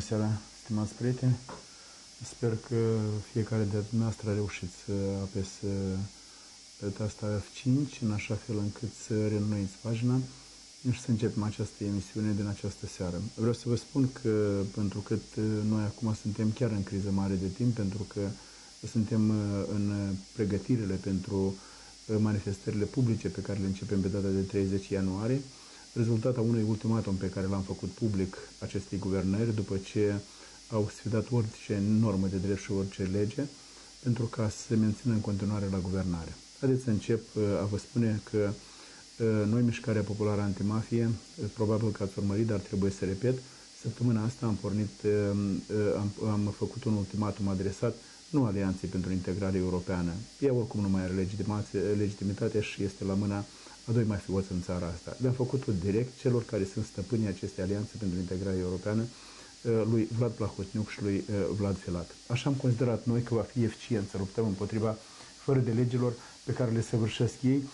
seara, stimați prieteni! Sper că fiecare dintre dumneavoastră a reușit să apese tasta F5 în așa fel încât să reînnoiți pagina și să începem această emisiune din această seară. Vreau să vă spun că pentru că noi acum suntem chiar în criză mare de timp, pentru că suntem în pregătirile pentru manifestările publice pe care le începem pe data de 30 ianuarie, rezultatul unui ultimatum pe care l-am făcut public acestei guvernări după ce au sfidat orice normă de drept și orice lege pentru ca să se mențină în continuare la guvernare. Haideți să încep a vă spune că noi, Mișcarea Populară Antimafie, probabil că ați urmărit, dar trebuie să repet, săptămâna asta am făcut un ultimatum adresat nu Alianței pentru Integrare Europeană. Ea oricum nu mai are legitimitate și este la mâna a doi mafioți în țara asta. Le-am făcut-o direct celor care sunt stăpânii acestei Alianțe pentru Integrare Europeană, lui Vlad Plahotniuc și lui Vlad Filat. Așa am considerat noi că va fi eficient să luptăm împotriva fără de legilor pe care le săvârșesc ei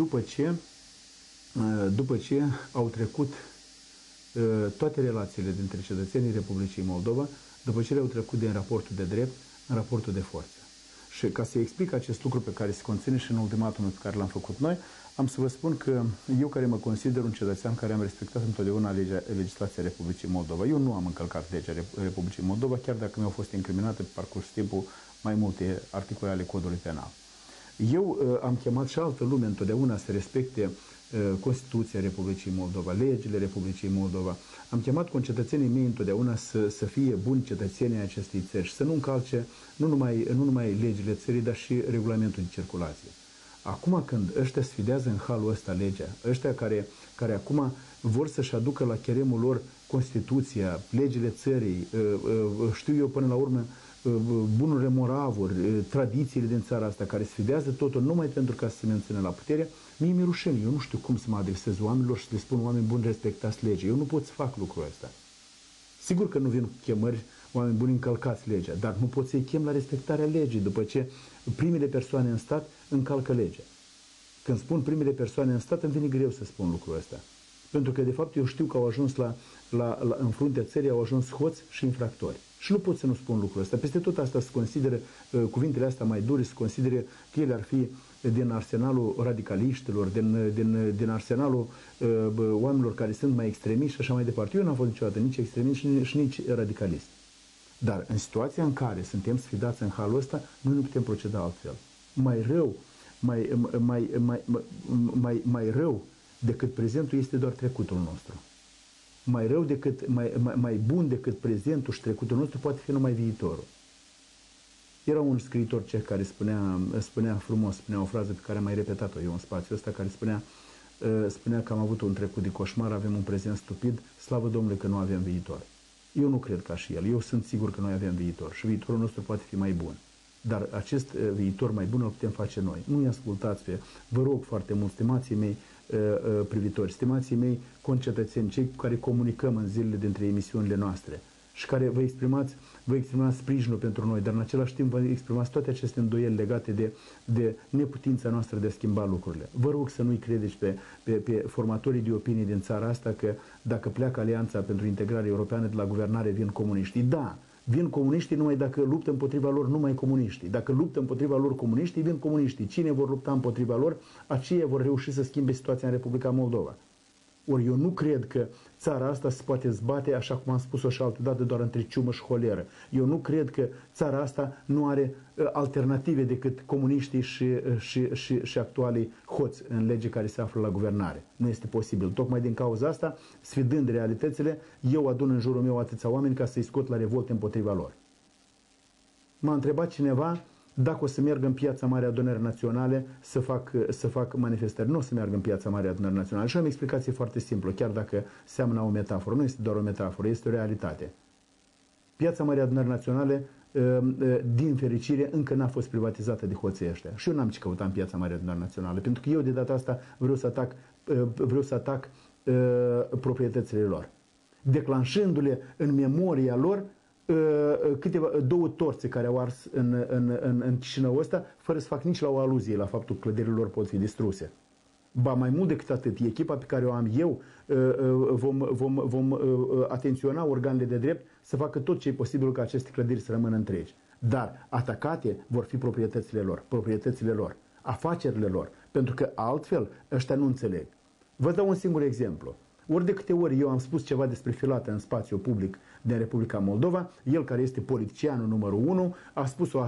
după ce au trecut toate relațiile dintre cetățenii Republicii Moldova, după ce le-au trecut din raportul de drept în raportul de forță. Și ca să explic acest lucru pe care se conține și în ultimatumul pe care l-am făcut noi, am să vă spun că eu, care mă consider un cetățean care am respectat întotdeauna legislația Republicii Moldova, eu nu am încălcat legea Republicii Moldova, chiar dacă mi-au fost incriminate pe parcurs timpul mai multe articole ale codului penal. Eu am chemat și altă lume întotdeauna să respecte Constituția Republicii Moldova, legile Republicii Moldova. Am chemat concetățenii mei întotdeauna să fie buni cetățenii acestei țări și să nu încalce nu numai legile țării, dar și regulamentul de circulație. Acum când ăștia sfidează în halul ăsta legea, ăștia care acum vor să-și aducă la cheremul lor Constituția, legile țării, știu eu până la urmă, bunurile moravuri, tradițiile din țara asta, care sfidează totul numai pentru ca să se mențină la putere, mie mi-e rușine. Eu nu știu cum să mă adresez oamenilor și să le spun: oameni buni, respectați legea. Eu nu pot să fac lucrul ăsta. Sigur că nu vin chemări: oameni buni, încălcați legea, dar nu pot să-i chem la respectarea legii după ce primele persoane în stat încalcă legea. Când spun primele persoane în stat, îmi vine greu să spun lucrul ăsta. Pentru că, de fapt, eu știu că au ajuns în fruntea țării, au ajuns hoți și infractori. Și nu pot să nu spun lucrul ăsta. Peste tot asta se consideră, cuvintele astea mai dure, se consideră că ele ar fi din arsenalul radicaliștilor, din arsenalul oamenilor care sunt mai extremiști și așa mai departe. Eu n-am fost niciodată nici extremist și nici radicalist. Dar în situația în care suntem sfidați în halul ăsta, noi nu putem proceda altfel. Mai rău decât prezentul este doar trecutul nostru. Mai bun decât prezentul și trecutul nostru poate fi numai viitorul. Era un scriitor ceh care spunea frumos, spunea o frază pe care am mai repetat-o eu în spațiul ăsta, care spunea că am avut un trecut de coșmar, avem un prezent stupid, slavă Domnului că nu avem viitor. Eu nu cred ca și el, eu sunt sigur că noi avem viitor și viitorul nostru poate fi mai bun. Dar acest viitor mai bun îl putem face noi. Nu-i ascultați vă rog foarte mult, stimații mei privitori, stimații mei concetățeni, cei cu care comunicăm în zilele dintre emisiunile noastre și care vă exprimați sprijinul pentru noi, dar în același timp vă exprimați toate aceste îndoieli legate de neputința noastră de a schimba lucrurile. Vă rog să nu-i credeți pe formatorii de opinii din țara asta că dacă pleacă Alianța pentru Integrare Europeană de la guvernare vin comuniștii. Da, vin comuniștii numai dacă luptă împotriva lor numai comuniștii. Dacă luptă împotriva lor comuniștii, vin comuniștii. Cine vor lupta împotriva lor, aceia vor reuși să schimbe situația în Republica Moldova. Ori eu nu cred că țara asta se poate zbate, așa cum am spus-o și altădată, doar între ciumă și holeră. Eu nu cred că țara asta nu are alternative decât comuniștii și actualii hoți în lege care se află la guvernare. Nu este posibil. Tocmai din cauza asta, sfidând realitățile, eu adun în jurul meu atâția oameni ca să-i scot la revolte împotriva lor. M-a întrebat cineva dacă o să merg în Piața Mare Adunării Naționale să fac manifestări. Nu o să merg în Piața Mare Adunării Naționale. Și am o explicație foarte simplă, chiar dacă seamănă o metaforă. Nu este doar o metaforă, este o realitate. Piața Mare Adunării Naționale, din fericire, încă n-a fost privatizată de hoții ăștia. Și eu n-am ce căuta în Piața Mare Adunării Naționale, pentru că eu de data asta vreau să atac proprietățile lor, declanșându-le în memoria lor două torțe care au ars în Chișinău ăsta, fără să fac nici la o aluzie la faptul că clădirile lor pot fi distruse. Ba mai mult decât atât, echipa pe care o am eu vom atenționa organele de drept să facă tot ce e posibil ca aceste clădiri să rămână întregi. Dar atacate vor fi proprietățile lor, afacerile lor, pentru că altfel ăștia nu înțeleg. Vă dau un singur exemplu. Ori de câte ori eu am spus ceva despre Filată în spațiu public din Republica Moldova, el care este politicianul numărul 1 a spus-o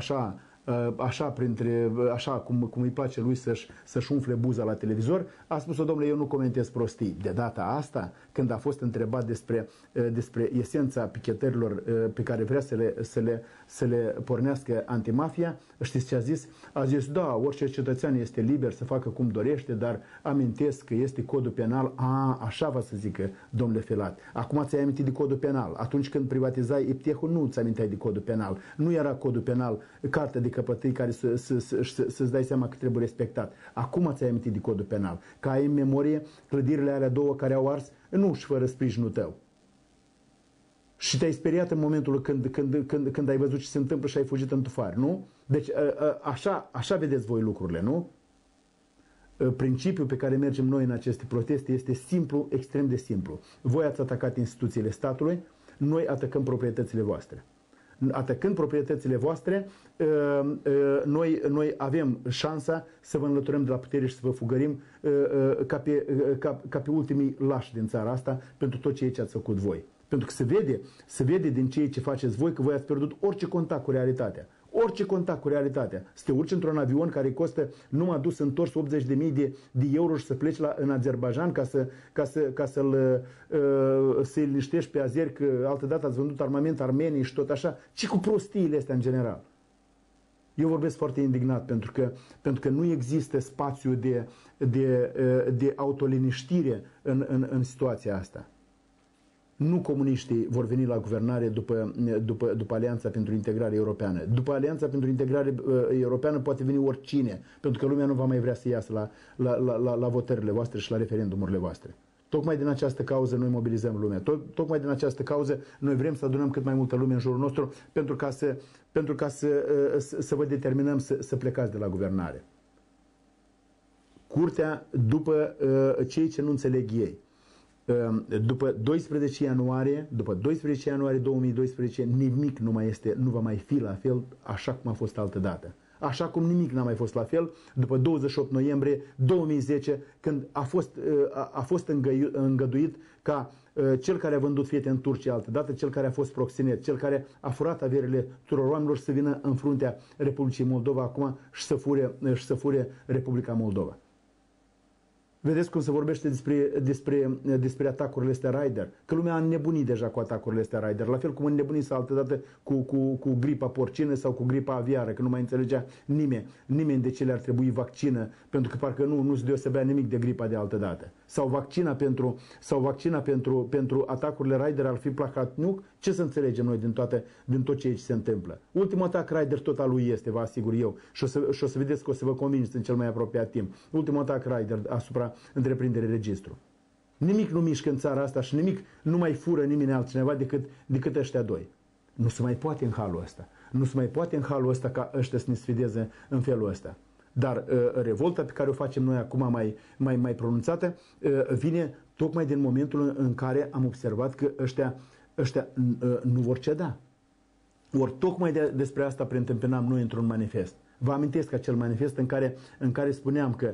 așa cum îi place lui să-și umfle buza la televizor, a spus-o, domnule, eu nu comentez prostii. De data asta, când a fost întrebat despre esența pichetărilor pe care vrea să le pornească antimafia, știți ce a zis? A zis, da, orice cetățean este liber să facă cum dorește, dar amintesc că este codul penal. Așa va să zică, domnule Filat. Acum ți-ai amintit de codul penal. Atunci când privatizai Iptehul, nu ți aminteai de codul penal. Nu era codul penal, cartea de căpătâi care să-ți dai seama că trebuie respectat. Acum ți-ai amintit de codul penal. Că ai în memorie clădirile alea două care au ars, nu și fără sprijinul tău. Și te-ai speriat în momentul când ai văzut ce se întâmplă și ai fugit în tufari, nu? Deci așa vedeți voi lucrurile, nu? Principiul pe care mergem noi în aceste proteste este simplu, extrem de simplu. Voi ați atacat instituțiile statului, noi atacăm proprietățile voastre. Atacând proprietățile voastre, noi avem șansa să vă înlăturăm de la putere și să vă fugărim ca pe ultimii lași din țara asta pentru tot ceea ce ați făcut voi. Pentru că se vede din ceea ce faceți voi că voi ați pierdut orice contact cu realitatea. Orice contact cu realitatea. Să te urci într-un avion care costă numai dus întors 80.000 de euro și să pleci în Azerbaijan ca să-i liniștești pe azeri că altădată ați vândut armament armenii și tot așa. Ce cu prostiile astea în general? Eu vorbesc foarte indignat pentru că nu există spațiu de autoliniștire în situația asta. Nu comuniștii vor veni la guvernare după Alianța pentru Integrare Europeană. După Alianța pentru Integrare Europeană poate veni oricine, pentru că lumea nu va mai vrea să iasă la votările voastre și la referendumurile voastre. Tocmai din această cauză noi mobilizăm lumea. Tocmai din această cauză noi vrem să adunăm cât mai multă lume în jurul nostru pentru ca să vă determinăm să plecați de la guvernare. Curtea, după cei ce nu înțeleg ei, după 12 ianuarie 2012, nimic nu va mai fi la fel așa cum a fost altădată. Așa cum nimic n-a mai fost la fel după 28 noiembrie 2010, când a fost îngăduit ca cel care a vândut fete în Turcia altădată, cel care a fost proxenet, cel care a furat averile tuturor oamenilor să vină în fruntea Republicii Moldova acum și să fure Republica Moldova. Vedeți cum se vorbește despre atacurile astea Raider? Că lumea a înnebunit deja cu atacurile astea Raider. La fel cum înnebunit altădată cu gripa porcină sau cu gripa aviară, că nu mai înțelegea nimeni de ce le-ar trebui vaccină, pentru că parcă nu se deosebea nimic de gripa de altădată. Sau vaccina pentru atacurile Raider ar fi Plahotniuc. Ce să înțelegem noi din tot ce se întâmplă? Ultimul atac Raider tot al lui este, vă asigur eu. Și o să vedeți că o să vă convingeți în cel mai apropiat timp. Ultimul atac Raider asupra întreprinderii Registru. Nimic nu mișcă în țara asta și nimic nu mai fură nimeni altcineva decât ăștia doi. Nu se mai poate în halul ăsta. Nu se mai poate în halul ăsta ca ăștia să ne sfideze în felul ăsta. Dar revolta pe care o facem noi acum mai pronunțată vine tocmai din momentul în care am observat că ăștia nu vor ceda. Ori tocmai despre asta preîntâmpinam noi într-un manifest. Vă amintesc acel manifest în care spuneam că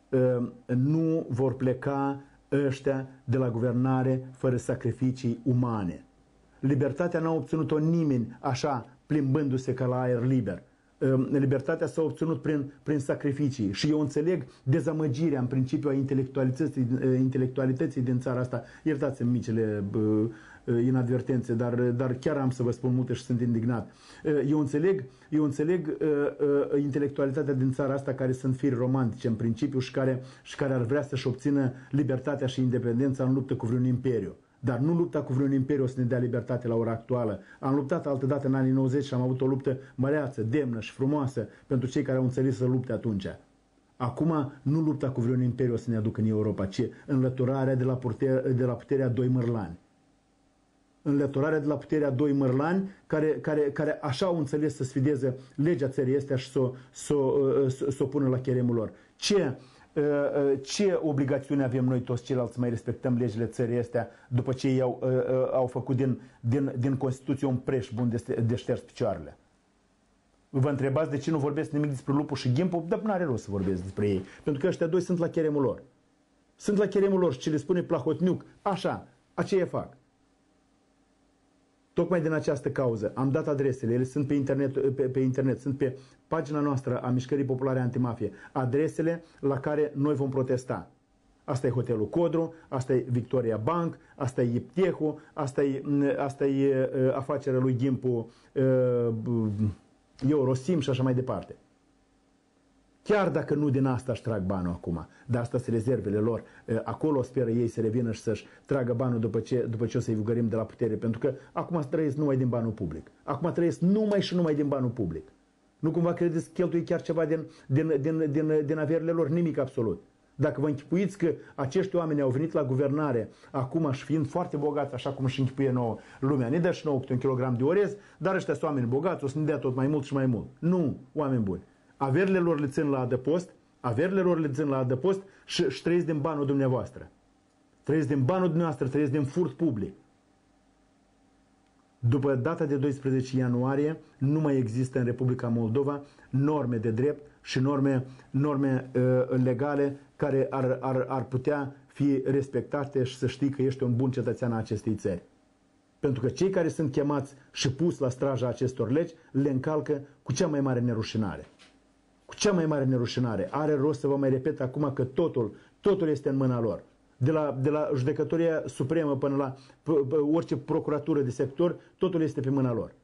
nu vor pleca ăștia de la guvernare fără sacrificii umane. Libertatea n-a obținut-o nimeni așa, plimbându-se ca la aer liber. Libertatea s-a obținut prin sacrificii și eu înțeleg dezamăgirea în principiu a intelectualității din țara asta. Iertați-mi micile inadvertențe, dar chiar am să vă spun multe și sunt indignat. Eu înțeleg intelectualitatea din țara asta care sunt firi romantice în principiu și care ar vrea să-și obțină libertatea și independența în luptă cu vreun imperiu. Dar nu lupta cu vreun imperiu să ne dea libertate la ora actuală. Am luptat altădată în anii 90 și am avut o luptă măreață, demnă și frumoasă pentru cei care au înțeles să lupte atunci. Acum nu lupta cu vreun imperiu să ne aducă în Europa, ci înlăturarea de la puterea doi mărlani. Înlăturarea de la puterea doi mărlani care așa au înțeles să sfideze legea țării astea și să o pună la cheremul lor. Ce ce obligațiuni avem noi toți ceilalți să mai respectăm legile țării astea după ce ei au făcut din Constituție un preș bun de șters picioarele? Vă întrebați de ce nu vorbesc nimic despre Lupu și Ghimpul? Dar nu are rost să vorbesc despre ei, pentru că ăștia doi sunt la cheremul lor. Sunt la cheremul lor și ce le spune Plahotniuc, așa, aceea fac. Tocmai din această cauză am dat adresele, ele sunt pe internet, sunt pe pagina noastră a Mișcării Populare Antimafie, adresele la care noi vom protesta. Asta e Hotelul Codru, asta e Victoria Bank, asta e Iptehu, asta e afacerea lui Ghimpu, Eurosim și așa mai departe. Chiar dacă nu din asta își trag banul acum, dar asta sunt rezervele lor. Acolo speră ei să revină și să-și tragă banul după ce o să-i vugărim de la putere, pentru că acum trăiesc numai din banul public. Acum trăiesc numai și numai din banul public. Nu cumva credeți că cheltuie chiar ceva din averile lor? Nimic absolut. Dacă vă închipuiți că acești oameni au venit la guvernare acum și fiind foarte bogați, așa cum își închipuie nouă lumea, ne dă și nouă câte un kilogram de orez, dar ăștia sunt oameni bogați, o să ne dea tot mai mult și mai mult. Nu, oameni buni. Averile lor le țin la adăpost, și trăiesc din banul dumneavoastră. Trăiesc din banul dumneavoastră, trăiesc din furt public. După data de 12 ianuarie nu mai există în Republica Moldova norme de drept și norme legale care ar putea fi respectate și să știi că ești un bun cetățean al acestei țări. Pentru că cei care sunt chemați și pus la straja acestor legi le încalcă cu cea mai mare nerușinare. Cu cea mai mare nerușinare. Are rost să vă mai repet acum că totul este în mâna lor. De la judecătoria supremă până la orice procuratură de sector, totul este pe mâna lor.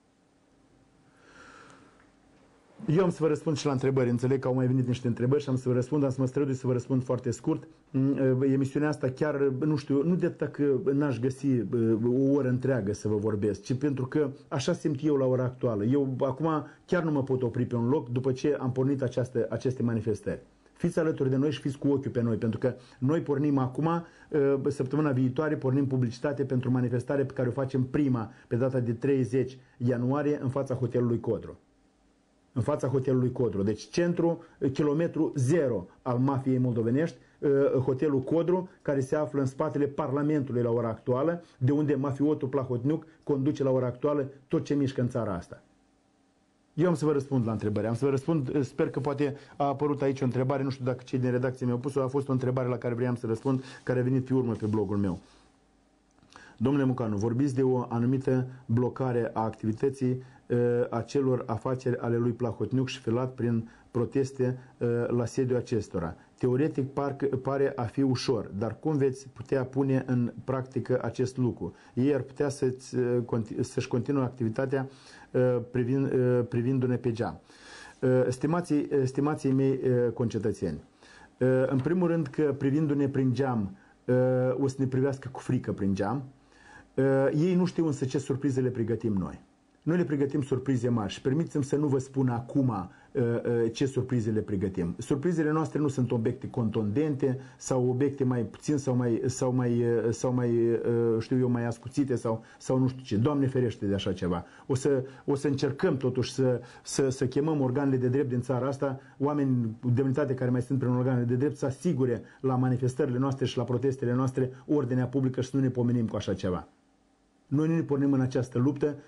Eu am să vă răspund și la întrebări. Înțeleg că au mai venit niște întrebări și am să vă răspund, am să mă strădui să vă răspund foarte scurt. Emisiunea asta chiar, nu știu, nu de atât că n-aș găsi o oră întreagă să vă vorbesc, ci pentru că așa simt eu la ora actuală. Eu acum chiar nu mă pot opri pe un loc după ce am pornit aceste manifestări. Fiți alături de noi și fiți cu ochiul pe noi, pentru că noi pornim acum, săptămâna viitoare, pornim publicitate pentru manifestare pe care o facem prima, pe data de 30 ianuarie, în fața Hotelului Codru. În fața Hotelului Codru. Deci kilometru zero al mafiei moldovenești, Hotelul Codru, care se află în spatele Parlamentului la ora actuală, de unde mafiotul Plahotniuc conduce la ora actuală tot ce mișcă în țara asta. Eu am să vă răspund la întrebări. Am să vă răspund, sper că poate a apărut aici o întrebare, nu știu dacă cei din redacție mi-au pus-o, a fost o întrebare la care vreau să răspund, care a venit pe urmă pe blogul meu. Domnule Mucanu, vorbiți de o anumită blocare a activității acelor afaceri ale lui Plahotniuc și Filat prin proteste la sediul acestora. Teoretic pare a fi ușor, dar cum veți putea pune în practică acest lucru? Ei ar putea să-și continue activitatea privindu-ne pe geam. Stimații mei concetățeni, în primul rând că privindu-ne prin geam o să ne privească cu frică prin geam. Ei nu știu însă ce surprize le pregătim noi. Noi le pregătim surprize mari și permiteți-mi să nu vă spun acum ce surprize le pregătim. Surprizele noastre nu sunt obiecte contundente sau obiecte mai puțin sau mai știu eu, mai ascuțite sau nu știu ce. Doamne ferește de așa ceva. O să încercăm totuși să chemăm organele de drept din țara asta, oameni de demnitate care mai sunt prin organele de drept, să asigure la manifestările noastre și la protestele noastre ordinea publică și să nu ne pomenim cu așa ceva. Noi ne pornim în această luptă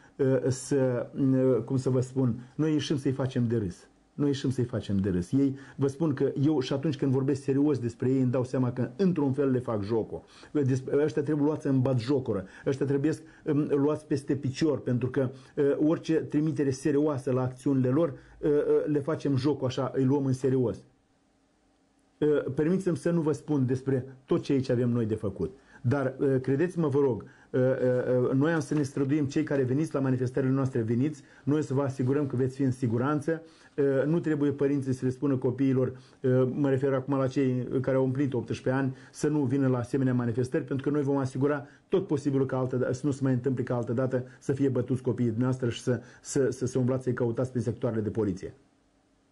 cum să vă spun, noi ieșim să-i facem de râs. Noi ieșim să-i facem de râs. Ei, vă spun că eu și atunci când vorbesc serios despre ei, îmi dau seama că într-un fel le fac jocul. Ăștia trebuie luați în batjocură. Ăștia trebuie luați peste picior, pentru că orice trimitere serioasă la acțiunile lor, le facem jocul așa, îi luăm în serios. Permiteți-mi să nu vă spun despre tot ce aici avem noi de făcut. Dar credeți-mă, vă rog, noi am să ne străduim, cei care veniți la manifestările noastre, veniți, noi să vă asigurăm că veți fi în siguranță. Nu trebuie părinții să le spună copiilor, mă refer acum la cei care au împlinit 18 ani, să nu vină la asemenea manifestări, pentru că noi vom asigura tot posibilul să nu se mai întâmple ca altă dată să fie bătuți copiii noastre și să umblați să-i căutați prin sectoarele de poliție.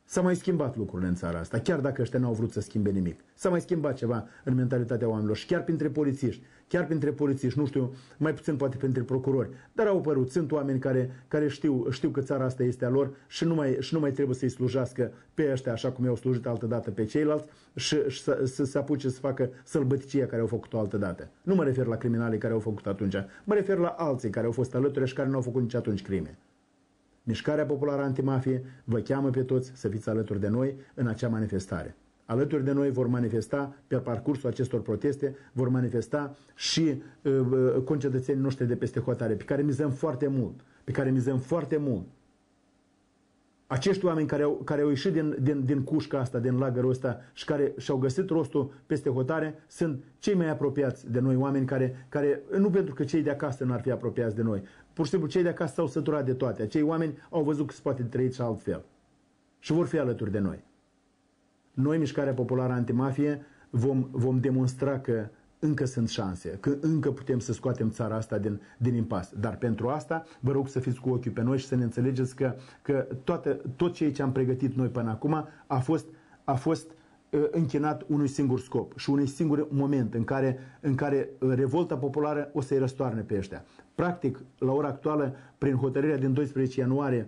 S-a mai schimbat lucrurile în țara asta, chiar dacă ăștia n-au vrut să schimbe nimic. S-a mai schimbat ceva în mentalitatea oamenilor și chiar printre polițiști, nu știu, mai puțin poate printre procurori, dar au apărut, sunt oameni care știu că țara asta este a lor și nu mai trebuie să-i slujească pe ăștia așa cum i-au slujit altădată pe ceilalți și să se apuce să facă sălbăticia care au făcut-o altădată. Nu mă refer la criminalii care au făcut atunci, mă refer la alții care au fost alături și care nu au făcut nici atunci crime. Mișcarea Populară Antimafie vă cheamă pe toți să fiți alături de noi în acea manifestare. Alături de noi vor manifesta pe parcursul acestor proteste, vor manifesta și concetățenii noștri de peste hotare, pe care mizăm foarte mult. Acești oameni care au ieșit din cușca asta, din lagărul ăsta și care și-au găsit rostul peste hotare, sunt cei mai apropiați de noi, oameni care nu pentru că cei de acasă n-ar fi apropiați de noi, pur și simplu cei de acasă s-au săturat de toate. Acei oameni au văzut că se poate trăi și altfel și vor fi alături de noi. Noi, Mișcarea Populară Antimafie, vom demonstra că încă sunt șanse, că încă putem să scoatem țara asta din impas. Dar pentru asta vă rog să fiți cu ochiul pe noi și să ne înțelegeți că tot ceea ce am pregătit noi până acum a fost închinat unui singur scop și unui singur moment în care revolta populară o să-i răstoarne pe ăștia. Practic, la ora actuală, prin hotărârea din 12 ianuarie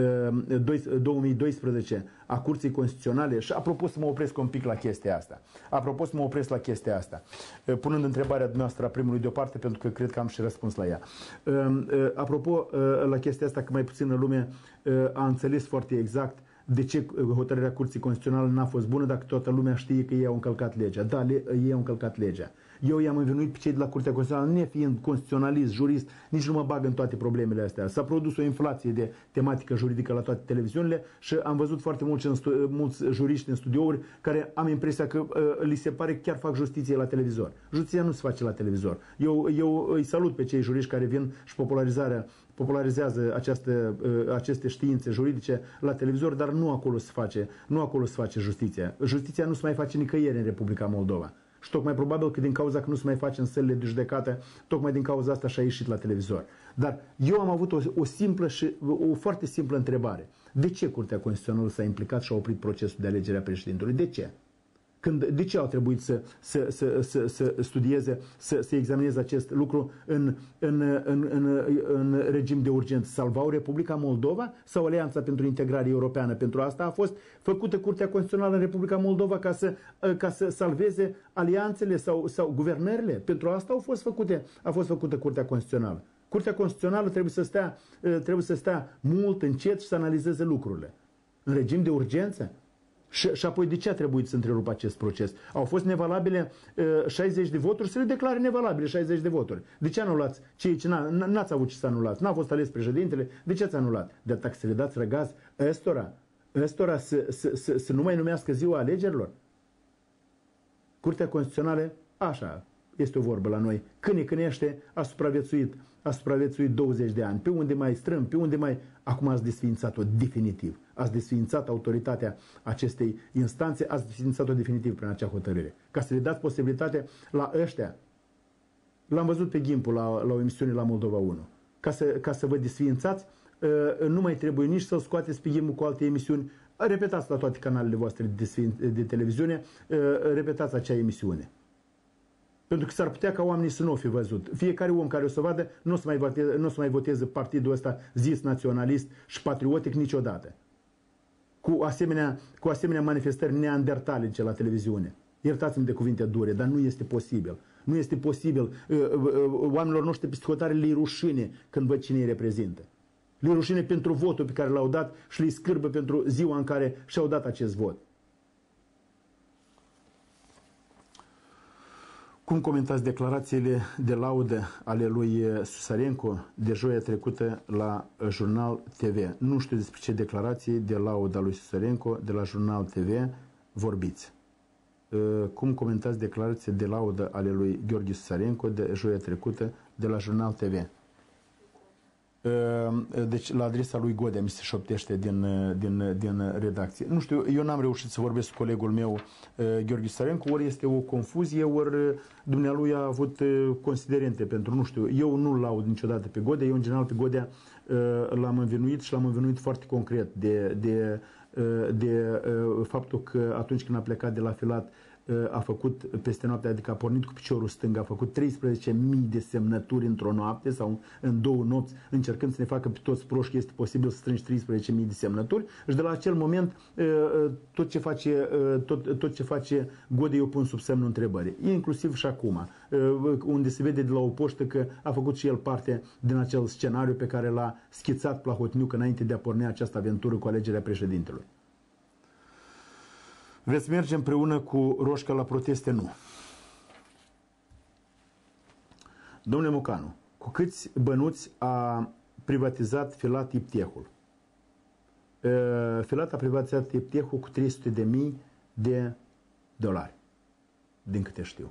2012 a Curții Constituționale, și apropo să mă opresc un pic la chestia asta, punând întrebarea dumneavoastră a primului deoparte, pentru că cred că am și răspuns la ea. Apropo la chestia asta, că mai puțină lume a înțeles foarte exact de ce hotărârea Curții Constituționale n-a fost bună dacă toată lumea știe că ei au încălcat legea. Da, ei au încălcat legea. Eu i-am învinuit pe cei de la Curtea Constituțională, nefiind constituționalist, jurist, nici nu mă bag în toate problemele astea. S-a produs o inflație de tematică juridică la toate televiziunile și am văzut foarte mulți juriști în studiouri care am impresia că li se pare că chiar fac justiție la televizor. Justiția nu se face la televizor. Eu îi salut pe cei juriști care vin și popularizează aceste științe juridice la televizor, dar nu acolo se face justiția. Justiția nu se mai face nicăieri în Republica Moldova. Și tocmai probabil că din cauza că nu se mai face în sălile de judecată, tocmai din cauza asta și-a ieșit la televizor. Dar eu am avut o foarte simplă întrebare. De ce Curtea Constituțională s-a implicat și a oprit procesul de alegere a președintelui? De ce? De ce au trebuit să studieze, să examineze acest lucru în regim de urgență? Salvau Republica Moldova sau Alianța pentru Integrare Europeană? Pentru asta a fost făcută Curtea Constituțională în Republica Moldova ca să salveze alianțele sau guvernările? Pentru asta a fost făcută Curtea Constituțională. Curtea Constituțională trebuie să stea mult încet și să analizeze lucrurile. În regim de urgență? Și apoi de ce a trebuit să întrerupă acest proces? Au fost nevalabile 60 de voturi, să le declare nevalabile 60 de voturi. De ce anulați? N-ați avut ce să anulați. N-a fost ales președintele. De ce ați anulat? De atac să le dați răgaz ăstora să nu mai numească ziua alegerilor? Curtea Constituțională, așa, este o vorbă la noi, cânește, a supraviețuit 20 de ani. Pe unde mai strâm, pe unde mai... Acum ați desființat-o definitiv. Ați desființat autoritatea acestei instanțe, ați desființat-o definitiv prin acea hotărâre. Ca să le dați posibilitatea la ăștia. L-am văzut pe Gimpu la o emisiune la Moldova 1. Ca să vă desființați, nu mai trebuie nici să-l scoateți pe Gimpu cu alte emisiuni. Repetați la toate canalele voastre de televiziune, repetați acea emisiune. Pentru că s-ar putea ca oamenii să nu o fi văzut. Fiecare om care o să vadă nu o să mai voteze partidul ăsta zis naționalist și patriotic niciodată. Cu asemenea manifestări neandertalice la televiziune. Iertați-mi de cuvinte dure, dar nu este posibil. Nu este posibil. Oamenilor noștri peste hotare le-i rușine când văd cine îi reprezintă. Le-i rușine pentru votul pe care l-au dat și le-i scârbă pentru ziua în care și-au dat acest vot. Cum comentați declarațiile de laudă ale lui Susarenko de joia trecută la Jurnal TV? Nu știu despre ce declarații de laudă a lui Susarenko de la Jurnal TV vorbiți. Cum comentați declarații de laudă ale lui Gheorghe Susarenko de joia trecută de la Jurnal TV? Deci la adresa lui Godea mi se șoptește din redacție. Nu știu, eu n-am reușit să vorbesc cu colegul meu Gheorghe Susarenko, ori este o confuzie, ori dumnealui a avut considerente pentru, nu știu, eu nu-l laud niciodată pe Godea, eu în general pe Godea l-am învinuit și l-am învinuit foarte concret de de faptul că atunci când a plecat de la Filat a făcut peste noapte, adică a pornit cu piciorul stâng, a făcut 13.000 de semnături într-o noapte sau în 2 nopți, încercând să ne facă pe toți proști că este posibil să strângi 13.000 de semnături. Și de la acel moment tot ce face Gode eu pun sub semnul întrebării. Inclusiv și acum, unde se vede de la o poștă că a făcut și el parte din acel scenariu pe care l-a schițat Plahotniuc înainte de a porni această aventură cu alegerea președintelui. Veți merge împreună cu Roșca la proteste? Nu. Domnule Mocanu, cu câți bănuți a privatizat Filat Iptehul? Filat a privatizat Iptehul cu 300.000 de dolari, din câte știu.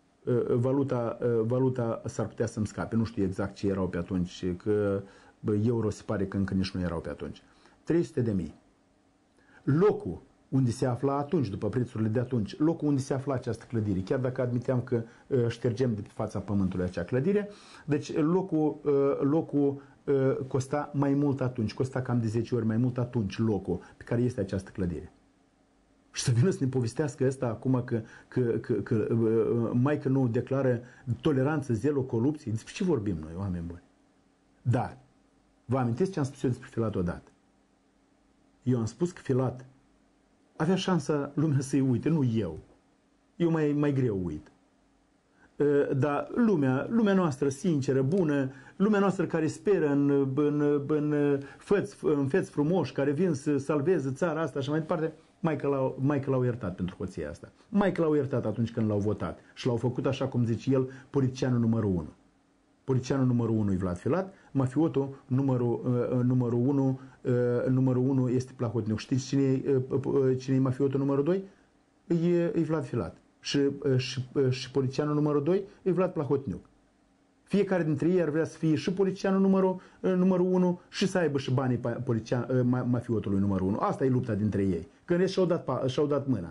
Valuta s-ar putea să-mi scape, nu știu exact ce erau pe atunci, că euro se pare că încă nici nu erau pe atunci. 300.000. Locul unde se afla atunci, după prețurile de atunci, locul unde se afla această clădire, chiar dacă admiteam că ștergem de pe fața pământului acea clădire, deci locul costa mai mult atunci, costa cam de 10 ori mai mult atunci locul pe care este această clădire. Și să vină să ne povestească ăsta acum că Maică Nou declară toleranță, zero, corupție. Despre ce vorbim noi, oameni buni? Dar, vă amintesc ce am spus eu despre Filat odată? Eu am spus că Filat avea șansa lumea să-i uite, nu eu. Eu mai greu uit. Dar lumea noastră sinceră, bună, lumea noastră care speră în feți frumoși, care vin să salveze țara asta și mai departe, Maică l-au iertat pentru hoția asta. Maică l-au iertat atunci când l-au votat și l-au făcut așa cum zice el, politicianul numărul 1. Politicianul numărul 1 e Vlad Filat, mafiotul numărul 1 este Plahotniuc. Știți cine e mafiotul numărul 2? E Vlad Filat. Și politicianul numărul 2 e Vlad Plahotniuc. Fiecare dintre ei ar vrea să fie și politicianul numărul 1 și să aibă și banii mafiotului numărul 1. Asta e lupta dintre ei. Când și-au dat mâna.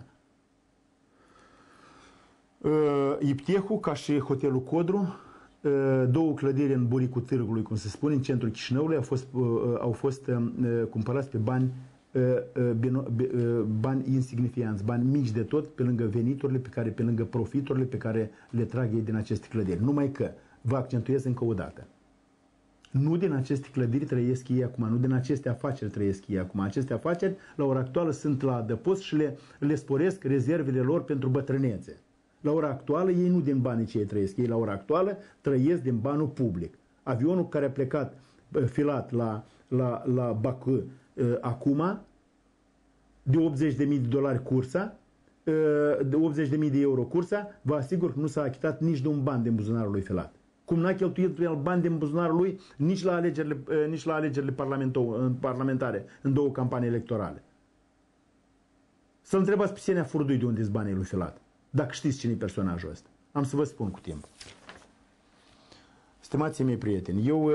Iptehul, ca și hotelul Codru, 2 clădiri în buricul târgului, cum se spune, în centrul Chișinăului, au fost cumpărați pe bani insignifianți, bani mici de tot, pe lângă veniturile, pe lângă profiturile pe care le trag ei din aceste clădiri. Numai că, vă accentuez încă o dată, nu din aceste clădiri trăiesc ei acum, nu din aceste afaceri trăiesc ei acum. Aceste afaceri, la ora actuală, sunt la adăpost și le sporesc rezervele lor pentru bătrânețe. La ora actuală, ei nu din banii ce ei trăiesc. Ei, la ora actuală, trăiesc din banul public. Avionul care a plecat Filat la Baku acum, de 80.000 de dolari cursa, de 80.000 de euro cursa, vă asigur că nu s-a achitat nici de un ban din buzunarul lui Filat. Cum n-a cheltuit el bani din buzunarul lui nici la alegerile parlamentare, în 2 campanii electorale. Să-l întrebați pe Senea Furdui de unde-s banii lui Filat. Dacă știți cine e personajul ăsta. Am să vă spun cu timp. Stimații mei prieteni, eu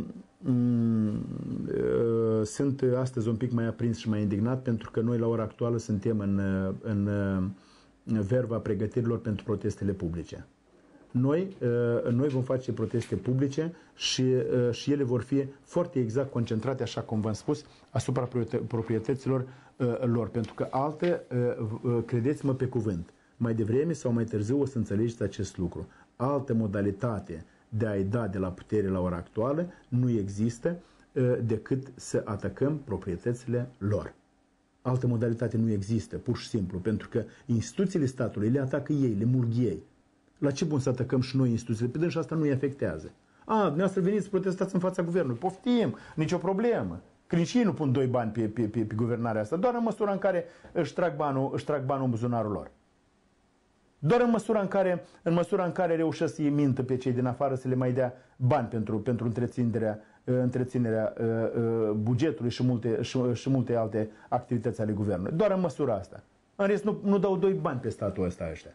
sunt astăzi un pic mai aprins și mai indignat pentru că noi la ora actuală suntem în verva pregătirilor pentru protestele publice. Noi vom face proteste publice și ele vor fi foarte exact concentrate, așa cum v-am spus, asupra proprietăților lor. Pentru că alte, credeți-mă pe cuvânt, mai devreme sau mai târziu o să înțelegeți acest lucru. Altă modalitate de a-i da de la putere la ora actuală nu există decât să atacăm proprietățile lor. Altă modalitate nu există, pur și simplu, pentru că instituțiile statului le atacă ei, le murg ei. La ce bun să atacăm și noi instituțiile? Pe dâns și asta nu îi afectează. Dumneavoastră veniți să protestați în fața guvernului. Poftim, nicio problemă. Că nici ei nu pun 2 bani pe guvernarea asta, doar în măsura în care își trag banul în buzunarul lor. Doar în măsura în care reușesc să-i mintă pe cei din afară să le mai dea bani pentru întreținerea bugetului și multe alte activități ale guvernului. Doar în măsura asta. În rest nu dau 2 bani pe statul ăsta ăștia.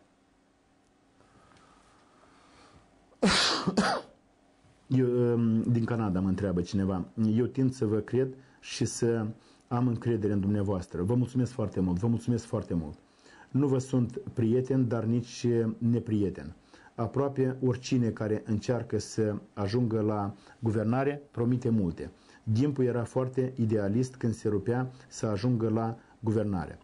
Din Canada mă întreabă cineva. Eu tind să vă cred și să am încredere în dumneavoastră. Vă mulțumesc foarte mult. Vă mulțumesc foarte mult. Nu vă sunt prieten, dar nici neprieten. Aproape oricine care încearcă să ajungă la guvernare promite multe. Gimpu era foarte idealist când se rupea să ajungă la guvernarea.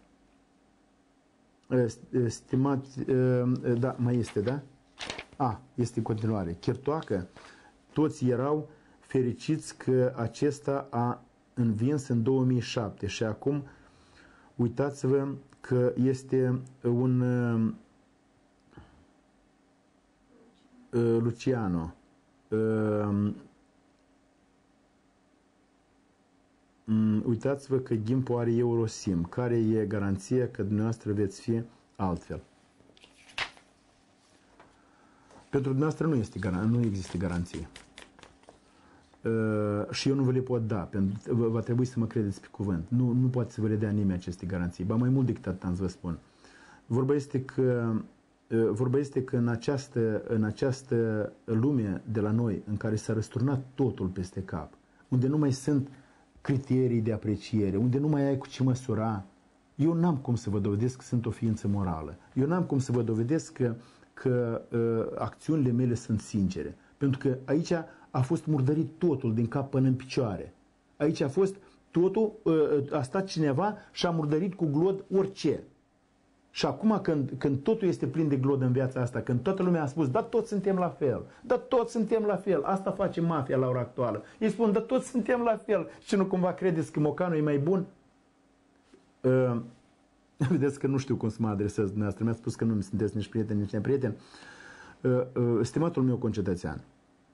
Stimați, da, mai este, da? Este în continuare. Chirtoacă, toți erau fericiți că acesta a învins în 2007 și acum uitați-vă că este un Luciano. Uitați-vă că Gimpo are Eurosim. Care e garanția că dumneavoastră veți fi altfel? Pentru dumneavoastră nu există garanție. Și eu nu vă le pot da. Va trebui să mă credeți pe cuvânt. Nu poate să vă le dea nimeni aceste garanții. Ba mai mult decât atât am să vă spun. Vorba este că în această lume de la noi, în care s-a răsturnat totul peste cap, unde nu mai sunt criterii de apreciere, unde nu mai ai cu ce măsura, eu n-am cum să vă dovedesc că sunt o ființă morală. Eu n-am cum să vă dovedesc că acțiunile mele sunt sincere. Pentru că aici a fost murdărit totul din cap până în picioare. Aici a fost totul, a stat cineva și a murdărit cu glod orice. Și acum când totul este plin de glod în viața asta, când toată lumea a spus, da, toți suntem la fel, da, toți suntem la fel, asta face mafia la ora actuală. Ei spun, da, toți suntem la fel. Și nu cumva credeți că Mocanu e mai bun? Vedeți că nu știu cum să mă adresez dumneavoastră. Mi-a spus că nu sunteți nici prieteni, nici neprieteni. Stimatul meu concetățean,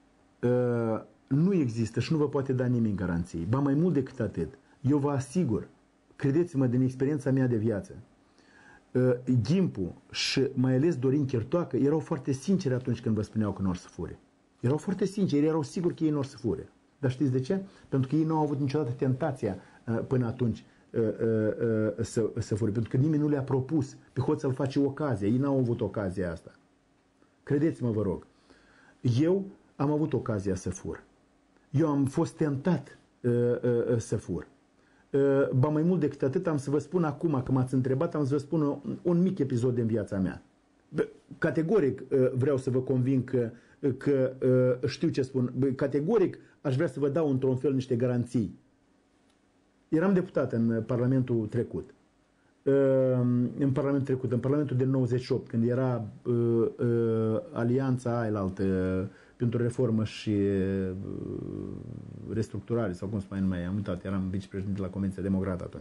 nu există și nu vă poate da nimeni garanții. Ba mai mult decât atât, eu vă asigur, credeți-mă din experiența mea de viață, Gimpu și mai ales Dorin Chirtoacă erau foarte sinceri atunci când vă spuneau că nu or să fure. Erau foarte sinceri, erau siguri că ei nu or să fure. Dar știți de ce? Pentru că ei nu au avut niciodată tentația până atunci să fure. Pentru că nimeni nu le-a propus pe hoț să-l face ocazia. Ei n-au avut ocazia asta. Credeți-mă, vă rog. Eu am avut ocazia să fur. Eu am fost tentat să fur. Ba mai mult decât atât, am să vă spun acum, că m-ați întrebat, am să vă spun un mic episod din viața mea. Categoric vreau să vă conving că știu ce spun. Categoric aș vrea să vă dau într-un fel niște garanții. Eram deputat în Parlamentul trecut. În Parlamentul de 98, când era alianța aia pentru reformă și restructurare, sau cum se mai numea, am uitat, eram vicepreședinte la Convenția Democrată atunci.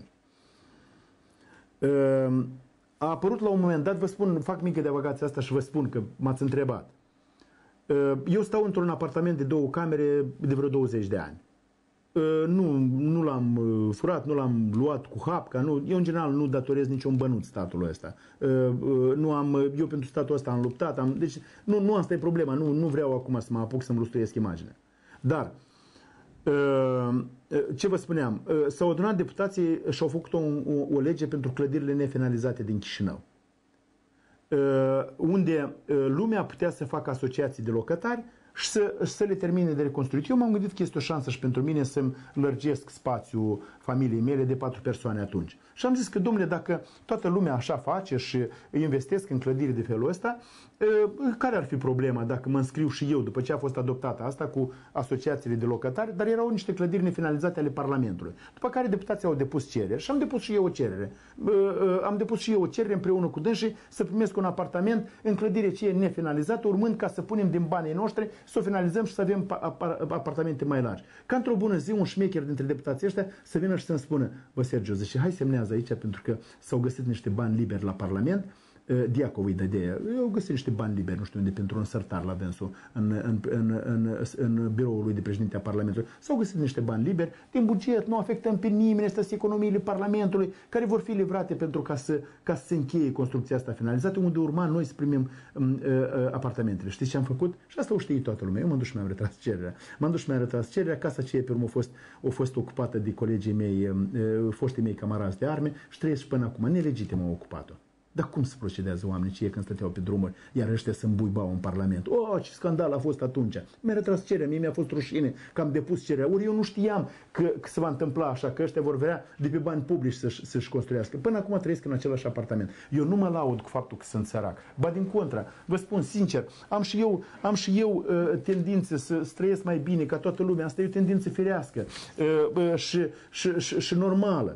A apărut la un moment dat, vă spun, fac mică divagație asta și vă spun că m-ați întrebat. Eu stau într-un apartament de 2 camere de vreo 20 de ani. Nu l-am furat, nu l-am luat cu hapca, eu în general nu datorez niciun bănuț statului ăsta. Eu pentru statul ăsta am luptat, deci nu asta e problema, nu vreau acum să mă apuc să-mi lustruiesc imaginea. Dar, ce vă spuneam, s-au adunat deputații și au făcut o lege pentru clădirile nefinalizate din Chișinău, unde lumea putea să facă asociații de locatari și să le termine de reconstruit. Eu m-am gândit că este o șansă și pentru mine să-mi lărgesc spațiul familiei mele de 4 persoane atunci. Și am zis că, domnule, dacă toată lumea așa face și investesc în clădiri de felul ăsta, care ar fi problema dacă mă înscriu și eu, după ce a fost adoptată asta cu asociațiile de locatari, dar erau niște clădiri nefinalizate ale Parlamentului. După care deputații au depus cereri și am depus și eu o cerere. Am depus și eu o cerere împreună cu dânsii să primesc un apartament în clădire ce e nefinalizată, urmând ca să punem din banii noștri să o finalizăm și să avem apartamente mai largi. Ca într-o bună zi, un șmecher dintre deputații ăștia să vină și să-mi spună, bă, Sergiu, zice, hai semnează aici pentru că s-au găsit niște bani liberi la Parlament. Diacov îi dădea. Eu găsit niște bani liberi, nu știu unde, pentru un sărtar la dânsul în biroul lui de președinte a Parlamentului. S-au găsit niște bani liberi din buget, nu afectăm pe nimeni, astea sunt economiile Parlamentului, care vor fi livrate pentru ca să se încheie construcția asta finalizată, unde urma noi să primim apartamentele. Știți ce am făcut? Și asta o știe toată lumea. Eu m-am dus și mi-am retras cererea. M-am dus și mi-am retras cererea, casa aceea pe urmă a fost ocupată de colegii mei, foștii mei camarazi de arme și trăiesc și până acum. Nelegitim au ocupat-o. Dar cum se procedează oamenii ceia când stăteau pe drumuri, iar ăștia să îmbuibau în Parlament? Ce scandal a fost atunci! Mi-a retras cererea, mie mi-a fost rușine că am depus cererea. Ori eu nu știam că se va întâmpla așa, că ăștia vor vrea de pe bani publici să-și construiască. Până acum trăiesc în același apartament. Eu nu mă laud cu faptul că sunt sărac. Ba din contra, vă spun sincer, am și eu tendințe să trăiesc mai bine ca toată lumea. Asta e o tendință firească și normală.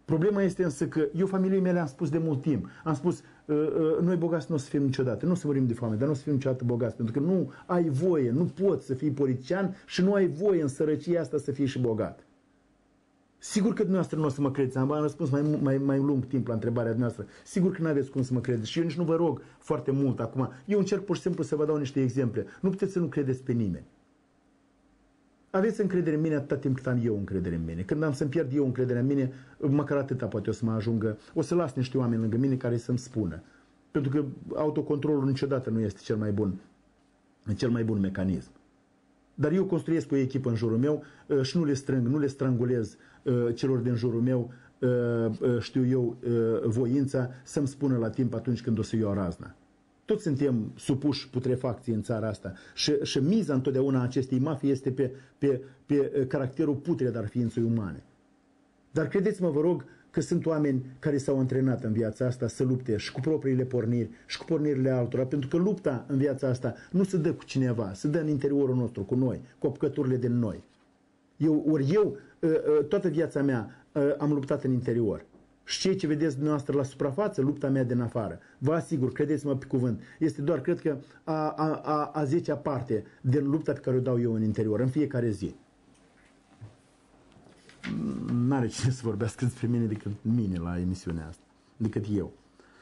Problema este însă că eu familiei mele am spus de mult timp, am spus, noi bogați nu o să fim niciodată, nu o să murim de foame, dar nu o să fim niciodată bogați, pentru că nu ai voie, nu poți să fii politician și nu ai voie în sărăcia asta să fii și bogat. Sigur că dumneavoastră nu o să mă credeți, am răspuns mai lung timp la întrebarea dumneavoastră. Sigur că nu aveți cum să mă credeți și eu nici nu vă rog foarte mult acum. Eu încerc pur și simplu să vă dau niște exemple. Nu puteți să nu credeți pe nimeni. Aveți încredere în mine atâta timp cât am eu încredere în mine. Când am să-mi pierd eu încredere în mine, măcar atâta poate o să mă ajungă. O să las niște oameni lângă mine care să-mi spună. Pentru că autocontrolul niciodată nu este cel mai bun mecanism. Dar eu construiesc o echipă în jurul meu și nu le strâng, nu le strangulez celor din jurul meu, știu eu, voința să-mi spună la timp atunci când o să iau razna. Toți suntem supuși putrefacției în țara asta și miza întotdeauna acestei mafii este pe caracterul putred al ființei umane. Dar credeți-mă, vă rog, că sunt oameni care s-au antrenat în viața asta să lupte și cu propriile porniri și cu pornirile altora, pentru că lupta în viața asta nu se dă cu cineva, se dă în interiorul nostru, cu noi, cu apucăturile din noi. Eu toată viața mea am luptat în interior. Și ceea ce vedeți dumneavoastră la suprafață, lupta mea din afară, vă asigur, credeți-mă pe cuvânt, este doar, cred că, a 10-a parte din lupta pe care o dau eu în interior, în fiecare zi. N-are cine să vorbească despre mine decât mine la emisiunea asta, decât eu.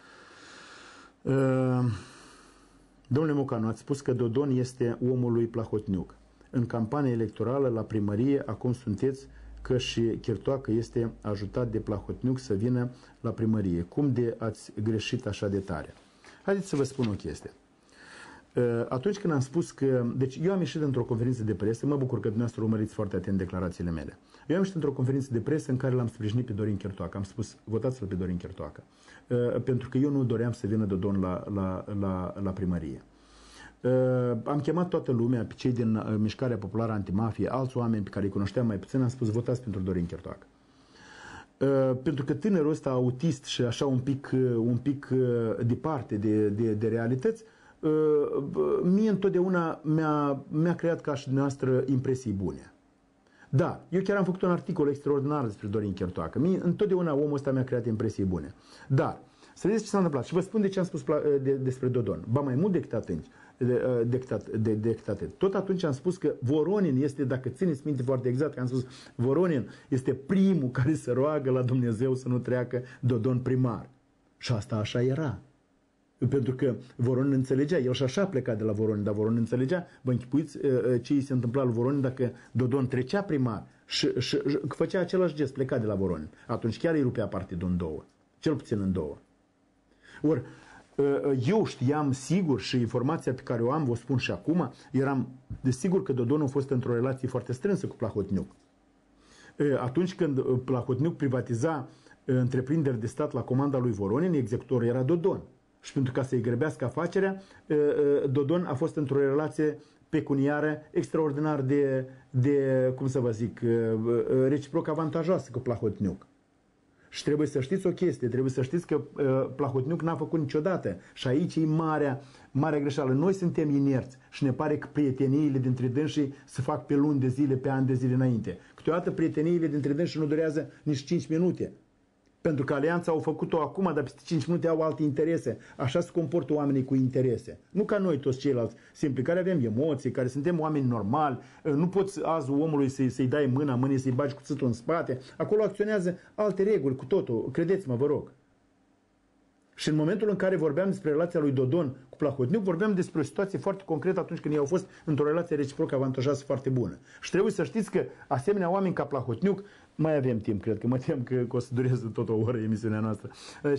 Domnule Mocanu, ați spus că Dodon este omul lui Plahotniuc. În campania electorală la primărie, acum sunteți că și Chirtoacă este ajutat de Plahotniuc să vină la primărie. Cum de ați greșit așa de tare? Haideți să vă spun o chestie. Atunci când am spus că... Deci eu am ieșit într-o conferință de presă, mă bucur că dumneavoastră urmăriți foarte atent declarațiile mele. Eu am ieșit într-o conferință de presă în care l-am sprijinit pe Dorin Chirtoacă. Am spus, votați-l pe Dorin Chirtoacă. Pentru că eu nu doream să vină Dodon la primărie. Am chemat toată lumea, pe cei din Mișcarea Populară Antimafie, alți oameni pe care îi cunoșteam mai puțin, am spus, votați pentru Dorin Chirtoacă. Pentru că tânărul ăsta autist și așa un pic departe de realități, mie întotdeauna mi-a creat ca și dumneavoastră impresii bune. Da, eu chiar am făcut un articol extraordinar despre Dorin Chirtoacă. Mie întotdeauna omul ăsta mi-a creat impresii bune. Dar, să vedeți ce s-a întâmplat. Și vă spun de ce am spus despre Dodon. Ba mai mult decât atât. Tot atunci am spus că Voronin este, dacă țineți minte foarte exact, că am spus, Voronin este primul care se roagă la Dumnezeu să nu treacă Dodon primar. Și asta așa era. Pentru că Voronin înțelegea, el și așa pleca de la Voronin, dar Voronin înțelegea, vă închipuiți ce îi se întâmpla lui Voronin dacă Dodon trecea primar și făcea același gest, pleca de la Voronin. Atunci chiar îi rupea partidul în două, cel puțin în două. Ori, eu știam sigur și informația pe care o am, vă spun și acum, eram desigur că Dodon a fost într-o relație foarte strânsă cu Plahotniuc. Atunci când Plahotniuc privatiza întreprinderi de stat la comanda lui Voronin, executorul era Dodon. Și pentru ca să-i grăbească afacerea, Dodon a fost într-o relație pecuniară extraordinar de cum să vă zic, reciproc avantajoasă cu Plahotniuc. Și trebuie să știți o chestie, trebuie să știți că Plahotniuc n-a făcut niciodată. Și aici e marea greșeală. Noi suntem inerți și ne pare că prieteniile dintre dânsii se fac pe luni de zile, pe ani de zile înainte. Câteodată prieteniile dintre dânsii nu durează nici 5 minute. Pentru că alianța au făcut-o acum, dar peste 5 minute au alte interese. Așa se comportă oamenii cu interese. Nu ca noi toți ceilalți simpli, care avem emoții, care suntem oameni normali. Nu poți azi omului să-i dai mâna mâinii, să-i bagi cuțitul în spate. Acolo acționează alte reguli cu totul. Credeți-mă, vă rog. Și în momentul în care vorbeam despre relația lui Dodon cu Plahotniuc, vorbeam despre o situație foarte concretă atunci când ei au fost într-o relație reciproc avantajoasă foarte bună. Și trebuie să știți că asemenea oameni ca Plahotniuc, mai avem timp, cred că mă tem că o să dureze tot o oră emisiunea noastră.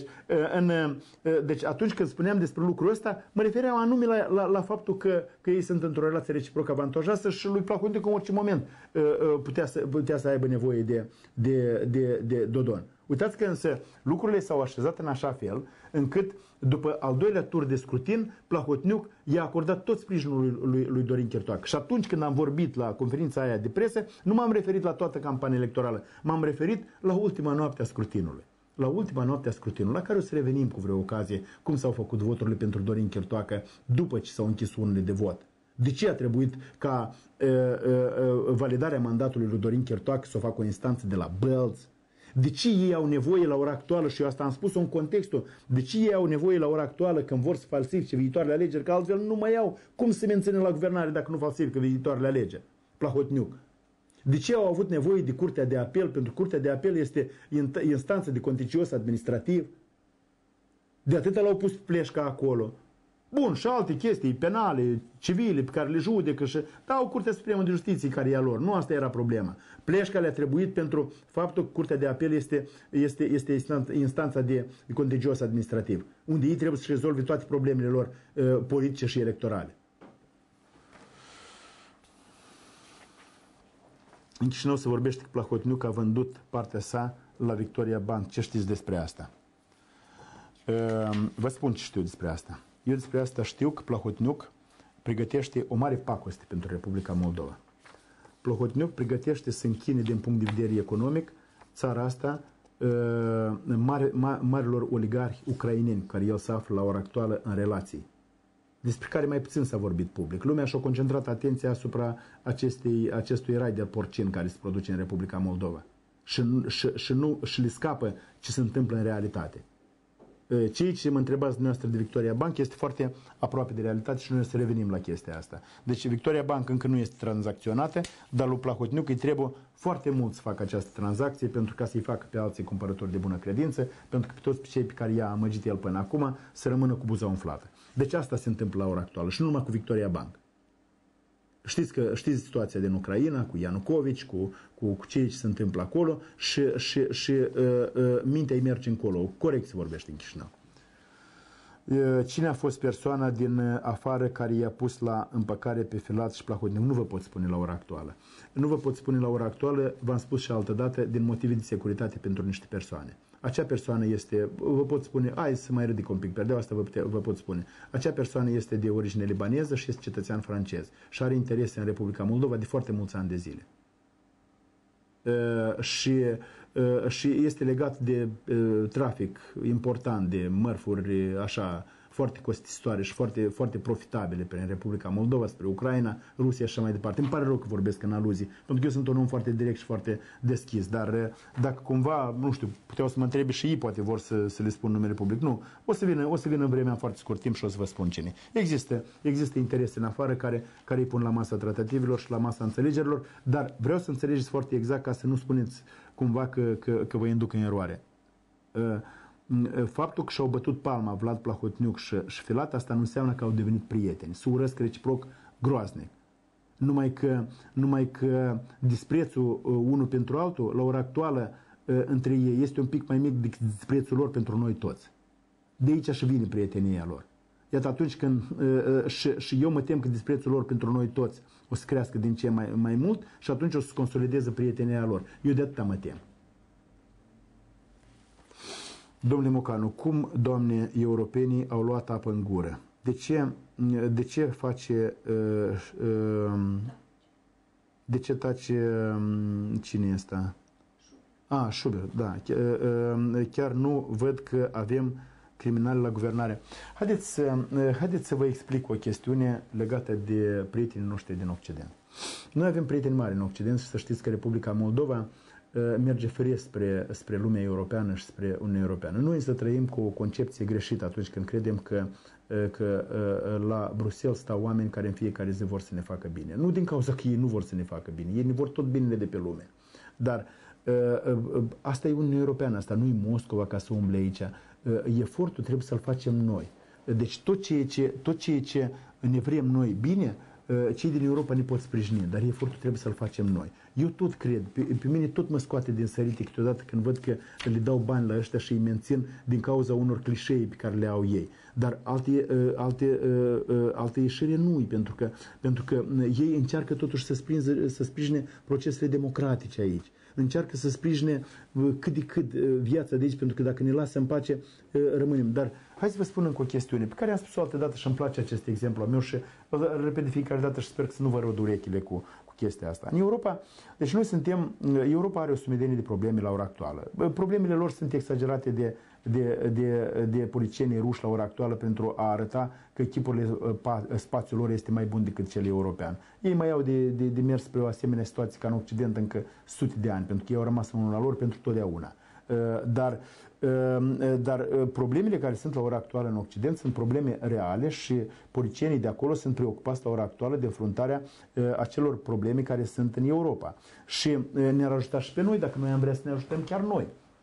Deci atunci când spuneam despre lucrul ăsta, mă refeream anume la faptul că ei sunt într-o relație reciproc avantajoasă și lui Plahotniuc în orice moment putea să aibă nevoie de Dodon. Uitați că însă lucrurile s-au așezat în așa fel încât după al doilea tur de scrutin, Plahotniuc i-a acordat tot sprijinul lui Dorin Chirtoacă. Și atunci când am vorbit la conferința aia de presă, nu m-am referit la toată campania electorală, m-am referit la ultima noapte a scrutinului. La ultima noapte a scrutinului, la care o să revenim cu vreo ocazie, cum s-au făcut voturile pentru Dorin Chirtoacă după ce s-au închis urnele de vot. De ce a trebuit ca validarea mandatului lui Dorin Chirtoacă să o facă o instanță de la Bălți? De ce ei au nevoie la ora actuală, și eu asta am spus-o în contextul, de ce ei au nevoie la ora actuală când vor să falsifice viitoarele alegeri, că altfel nu mai au cum să mențină la guvernare dacă nu falsifică viitoarele alegeri? Plahotniuc. De ce au avut nevoie de Curtea de Apel? Pentru că Curtea de Apel este instanță de contencios administrativ. De atâta l-au pus Pleșca acolo. Bun, și alte chestii penale, civile, pe care le judecă și dau Curtea Supremă de Justiție care e a lor. Nu asta era problema. Pleșca le-a trebuit pentru faptul că Curtea de Apel este instanța de contencios administrativ, unde ei trebuie să-și rezolve toate problemele lor politice și electorale. În Chișinău se vorbește că Plahotniuc a vândut partea sa la Victoria Bank. Ce știți despre asta? Vă spun ce știu despre asta. Eu despre asta știu că Plahotniuc pregătește o mare pacoste pentru Republica Moldova. Plahotniuc pregătește să închine din punct de vedere economic țara asta marilor oligarhi ucraineni care el se află la ora actuală în relații, despre care mai puțin s-a vorbit public. Lumea și-a concentrat atenția asupra acestui rai de porcin care se produce în Republica Moldova și le scapă ce se întâmplă în realitate. Ceea ce mă întrebați dumneavoastră de Victoria Bank este foarte aproape de realitate și noi o să revenim la chestia asta. Deci Victoria Bank încă nu este tranzacționată, dar lui Plahotniuc îi trebuie foarte mult să facă această tranzacție pentru ca să-i facă pe alții cumpărători de bună credință, pentru că pe toți cei pe care i-a amăgit el până acum să rămână cu buza umflată. Deci asta se întâmplă la ora actuală și nu numai cu Victoria Bank. Știți situația din Ucraina, cu Ianucovici, cu ceea ce se întâmplă acolo și mintea îi merge încolo. Corect se vorbește în Chișinău. Cine a fost persoana din afară care i-a pus la împăcare pe Filat și Plahotniuc? Nu vă pot spune la ora actuală. Nu vă pot spune la ora actuală, v-am spus și altădată, din motive de securitate pentru niște persoane. Acea persoană este, vă pot spune, hai să mai ridic un pic pe asta vă pot spune. Acea persoană este de origine libaneză și este cetățean francez și are interese în Republica Moldova de foarte mulți ani de zile. Și este legat de trafic important de mărfuri așa foarte costisitoare și foarte profitabile prin Republica Moldova, spre Ucraina, Rusia și așa mai departe. Îmi pare rău că vorbesc în aluzii, pentru că eu sunt un om foarte direct și foarte deschis, dar dacă cumva, nu știu, puteau să mă întrebe și ei, poate vor să le spun numele public. Nu, o să vină în vremea în foarte scurt timp și o să vă spun cine. Există interese în afară care îi pun la masa tratativelor și la masa înțelegerilor, dar vreau să înțelegeți foarte exact ca să nu spuneți cumva că vă induc în eroare. Faptul că și-au bătut palma Vlad Plahotniuc și Filat, asta nu înseamnă că au devenit prieteni. Se urăsc reciproc groaznic. Numai că disprețul unul pentru altul, la ora actuală, între ei este un pic mai mic decât disprețul lor pentru noi toți. De aici și vine prietenia lor. Iată atunci când și eu mă tem că disprețul lor pentru noi toți o să crească din ce mai mult și atunci o să consolideze prietenia lor. Eu de atâta mă tem. Domnule Mocanu, cum, Doamne, europenii au luat apă în gură? De ce face... De ce tace... Cine e ăsta? Schubert, da. Chiar nu văd că avem criminali la guvernare. Haideți să vă explic o chestiune legată de prietenii noștri din Occident. Noi avem prieteni mari în Occident și să știți că Republica Moldova merge firesc spre lumea europeană și spre Uniunea Europeană. Noi însă trăim cu o concepție greșită atunci când credem că la Bruxelles stau oameni care în fiecare zi vor să ne facă bine. Nu din cauza că ei nu vor să ne facă bine, ei ne vor tot binele de pe lume. Dar asta e Uniunea Europeană, asta nu e Moscova ca să umble aici. Efortul trebuie să-l facem noi. Deci tot ceea ce ne vrem noi bine, cei din Europa ne pot sprijini, dar efortul trebuie să-l facem noi. Eu tot cred, pe mine tot mă scoate din sărite câteodată când văd că le dau bani la ăștia și îi mențin din cauza unor clișee pe care le au ei. Dar alte ieșire nu-i, pentru că ei încearcă totuși să sprijine procesele democratice aici. Încearcă să sprijine cât de cât viața de aici, pentru că dacă ne lasă în pace, rămânem. Dar hai să vă spun încă o chestiune, pe care am spus-o altă dată și îmi place acest exemplu al meu și îl repet de fiecare dată și sper să nu vă rod urechile cu chestia asta. În Europa, deci Europa are o sumedenie de probleme la ora actuală. Problemele lor sunt exagerate de politicienii ruși la ora actuală pentru a arăta că spațiul lor este mai bun decât cel european. Ei mai au de mers spre o asemenea situație ca în Occident încă sute de ani, pentru că ei au rămas unul la lor pentru totdeauna. Dar problemele care sunt la ora actuală în Occident sunt probleme reale și politicienii de acolo sunt preocupați la ora actuală de înfruntarea acelor probleme care sunt în Europa. Și ne-ar ajuta și pe noi dacă noi am vrea să ne ajutăm chiar noi.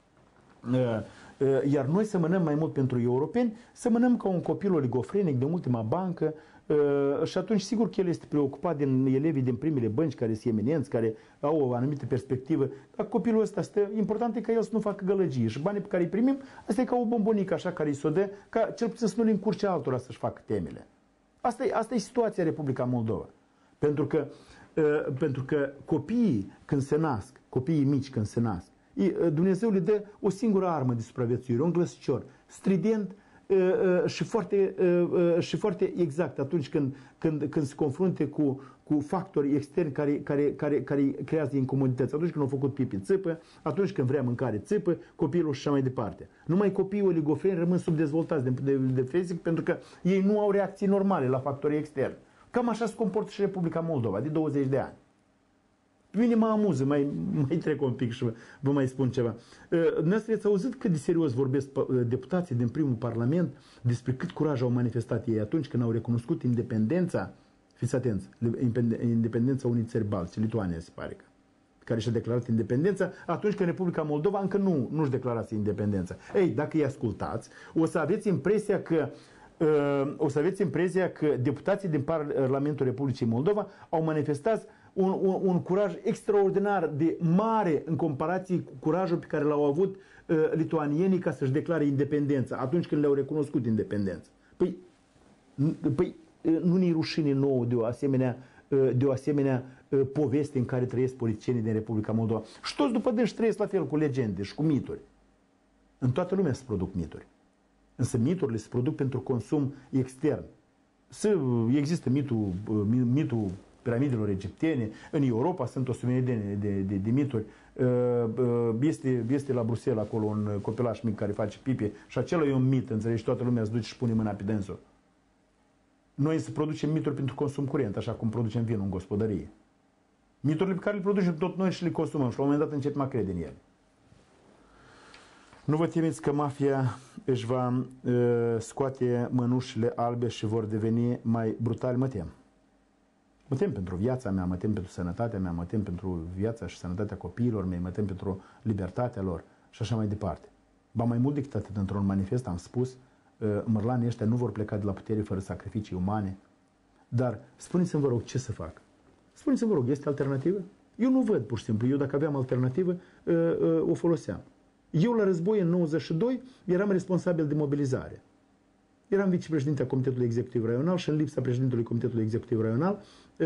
Iar noi semănăm mai mult pentru europeni, semănăm ca un copil oligofrenic de ultima bancă și atunci sigur că el este preocupat din elevii din primele bănci care sunt eminenți, care au o anumită perspectivă. Dar copilul ăsta important e ca el să nu facă gălăgie și banii pe care îi primim, asta e ca o bombonică așa care îi s-o dă, ca cel puțin să nu le încurce altora să-și facă temele. Asta e situația în Republica Moldova. Pentru că copiii când se nasc, copiii mici când se nasc, Dumnezeu le dă o singură armă de supraviețuire, un glăsicior, strident și foarte exact atunci când se confrunte cu factori externi care creează incomodități. Atunci când au făcut pipi, țipă, atunci când vrea mâncare, țipă, copilul și așa mai departe. Numai copiii oligofreni rămân subdezvoltați de fizic pentru că ei nu au reacții normale la factorii externi. Cam așa se comportă și Republica Moldova, de 20 de ani. Pe mine mă amuză, mai trec un pic și vă mai spun ceva. Dumneavoastră ați auzit cât de serios vorbesc deputații din primul parlament despre cât curaj au manifestat ei atunci când au recunoscut independența, fiți atenți, independența unei țări baltice, Lituania se pare că, care și-a declarat independența, atunci când Republica Moldova încă nu-și declarase independența. Ei, dacă îi ascultați, o să aveți impresia că deputații din Parlamentul Republicii Moldova au manifestat un curaj extraordinar de mare în comparație cu curajul pe care l-au avut lituanienii ca să-și declare independența atunci când le-au recunoscut independența. Păi nu ne-i rușine nouă de o asemenea poveste în care trăiesc politicienii din Republica Moldova. Și toți după dânsi trăiesc la fel cu legende și cu mituri. În toată lumea se produc mituri. Însă miturile se produc pentru consum extern. Există mitul piramidelor egiptene, în Europa sunt o sumedenie de mituri. Este la Bruxelles acolo un copilaș mic care face pipi și acela e un mit, înțelegi, toată lumea se duce și pune mâna pe dânsul. Noi să producem mituri pentru consum curent, așa cum producem vinul în gospodărie. Miturile pe care le producem tot noi și le consumăm și la un moment dat începem a crede în ele. Nu vă temeți că mafia își va scoate mănușile albe și vor deveni mai brutali? Mă tem. Mă tem pentru viața mea, mă tem pentru sănătatea mea, mă tem pentru viața și sănătatea copiilor mei, mă tem pentru libertatea lor și așa mai departe. Ba mai mult decât atât, într-un manifest am spus, mărlanii ăștia nu vor pleca de la putere fără sacrificii umane. Dar spuneți-mi, vă rog, ce să fac? Spuneți-mi, vă rog, este alternativă? Eu nu văd, pur și simplu. Eu, dacă aveam alternativă, o foloseam. Eu, la război, în 92, eram responsabil de mobilizare. Eram vicepreședinte a Comitetului Executiv Raional și în lipsa președintelui Comitetului Executiv Raional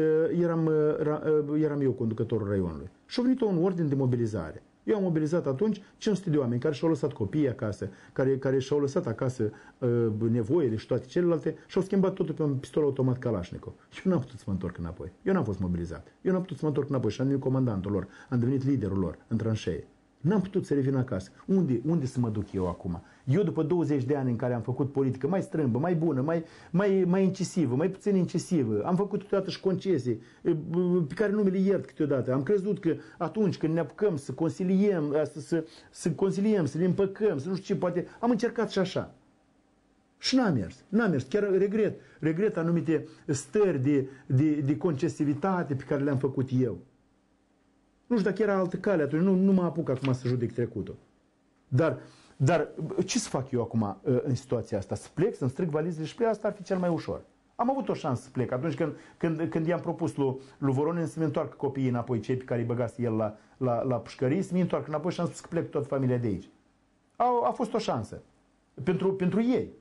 eram eu conducătorul raionului. Și a venit un ordin de mobilizare. Eu am mobilizat atunci 500 de oameni care și-au lăsat copiii acasă, care și-au lăsat acasă nevoile și toate celelalte și au schimbat totul pe un pistol automat Kalashnikov. Eu n-am putut să mă întorc înapoi. Eu n-am fost mobilizat. Eu n-am putut să mă întorc înapoi și am devenit comandantul lor, am devenit liderul lor în tranșee. N-am putut să revin acasă. Unde să mă duc eu acum? Eu, după 20 de ani în care am făcut politică mai strâmbă, mai bună, mai incisivă, mai puțin incisivă, am făcut câteodată și concesii pe care nu mi le iert câteodată. Am crezut că atunci când ne apucăm să consiliem, să ne împăcăm, să nu știu ce, poate am încercat și așa. Și n-a mers. Chiar regret anumite stări de concesivitate pe care le-am făcut eu. Nu știu dacă era altă cale, atunci nu mă apuc acum să judec trecutul. Dar ce să fac eu acum în situația asta? Să plec, să-mi stric valizele și plec, asta ar fi cel mai ușor. Am avut o șansă să plec atunci când i-am propus lui Voronin să-mi întoarcă copiii înapoi, cei pe care îi băgase el la pușcării, să-mi întoarcă înapoi și am spus că plec toată familia de aici. A fost o șansă. Pentru ei.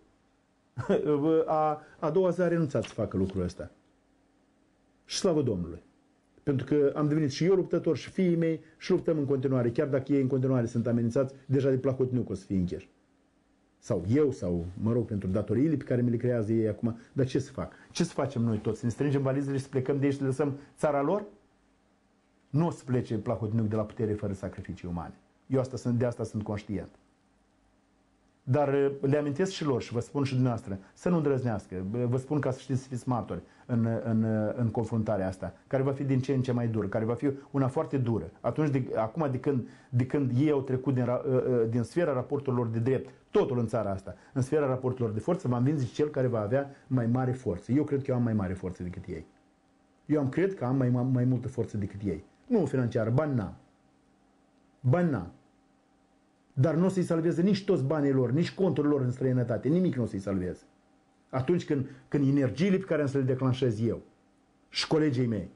A doua zi a renunțat să facă lucrul ăsta. Și slavă Domnului. Pentru că am devenit și eu luptător și fiii mei și luptăm în continuare, chiar dacă ei în continuare sunt amenințați deja de Plahotniuc o să fie încheși. Sau eu, sau, mă rog, pentru datoriile pe care mi le creează ei acum. Dar ce să fac? Ce să facem noi toți? Să ne strângem valizele și să plecăm de aici și să lăsăm țara lor? Nu o să plece Plahotniuc de la putere fără sacrificii umane. Eu de asta sunt conștient. Dar le amintesc și lor și vă spun și dumneavoastră să nu îndrăznească. Vă spun ca să știți, să fiți martori în confruntarea asta, care va fi din ce în ce mai dură, care va fi una foarte dură. Acum de când ei au trecut din sfera raporturilor de drept, totul în țara asta, în sfera raporturilor de forță, va învinge cel care va avea mai mare forță. Eu cred că eu am mai mare forță decât ei. Cred că am mai multă forță decât ei. Nu financiară, bani n-am. Bani n-am. Dar nu o să-i salveze nici toți banii lor, nici conturile lor în străinătate. Nimic nu o să-i salveze. Atunci când energiile pe care am să le declanșez eu și colegii mei,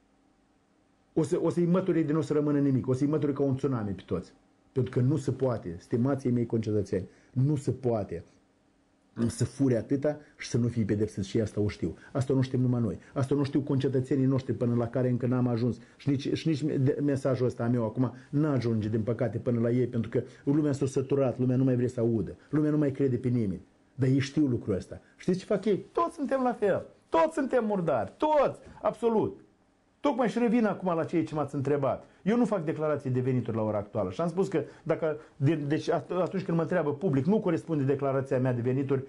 o să-i mături de nu o să rămână nimic. O să-i mături ca un tsunami pe toți. Pentru că nu se poate, stimații mei concetățeni, nu se poate să fure atâta și să nu fie pedepsiți, și asta o știu. Asta nu știm numai noi. Asta nu știu concetățenii noștri până la care încă n-am ajuns. Și nici mesajul ăsta meu acum n-ajunge, din păcate, până la ei, pentru că lumea s-a săturat, lumea nu mai vrea să audă, lumea nu mai crede pe nimeni. Dar ei știu lucrul ăsta. Știți ce fac ei? Toți suntem la fel. Toți suntem murdari. Toți. Absolut. Tocmai și revin acum la ceea ce m-ați întrebat. Eu nu fac declarații de venituri la ora actuală și am spus că deci atunci când mă întreabă public, nu corespunde declarația mea de venituri,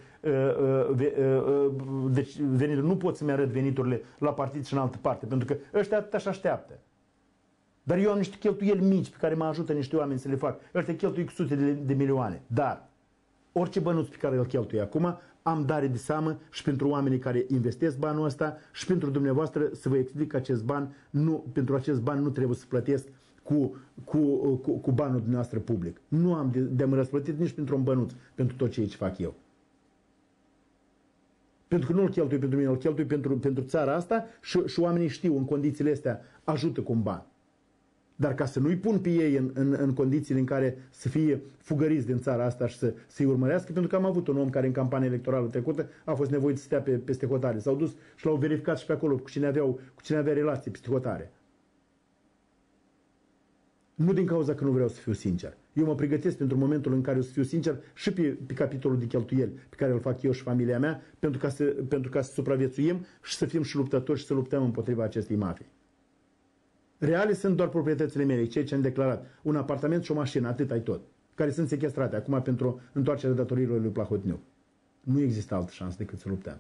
deci venituri, nu pot să-mi arăt veniturile la partid și în altă parte, pentru că ăștia atât așa așteaptă. Dar eu am niște cheltuieli mici pe care mă ajută niște oameni să le fac. Ăștia cheltuie cu sute de milioane. Dar orice bănuț pe care îl cheltuie acum, am dare de seamă și pentru oamenii care investesc banul ăsta și pentru dumneavoastră să vă explic că pentru acest ban nu trebuie să plătesc cu banul dumneavoastră public. Nu am de mă răsplătit nici pentru un bănuț, pentru tot ceea ce fac eu. Pentru că nu îl cheltui pentru mine, îl cheltui pentru țara asta și oamenii știu, în condițiile astea, ajută cu un ban. Dar ca să nu-i pun pe ei în condițiile în care să fie fugăriți din țara asta și să-i urmărească, pentru că am avut un om care în campania electorală trecută a fost nevoit să stea peste hotare. S-au dus și l-au verificat și pe acolo cu cine avea relații peste hotare. Nu din cauza că nu vreau să fiu sincer. Eu mă pregătesc pentru momentul în care o să fiu sincer și pe capitolul de cheltuieli pe care îl fac eu și familia mea pentru ca să supraviețuim și să fim și luptători și să luptăm împotriva acestei mafii. Reale sunt doar proprietățile mele, ceea ce am declarat. Un apartament și o mașină, atât ai tot. Care sunt sechestrate acum pentru întoarcerea datoriilor lui Plahotniuc. Nu există altă șansă decât să luptăm.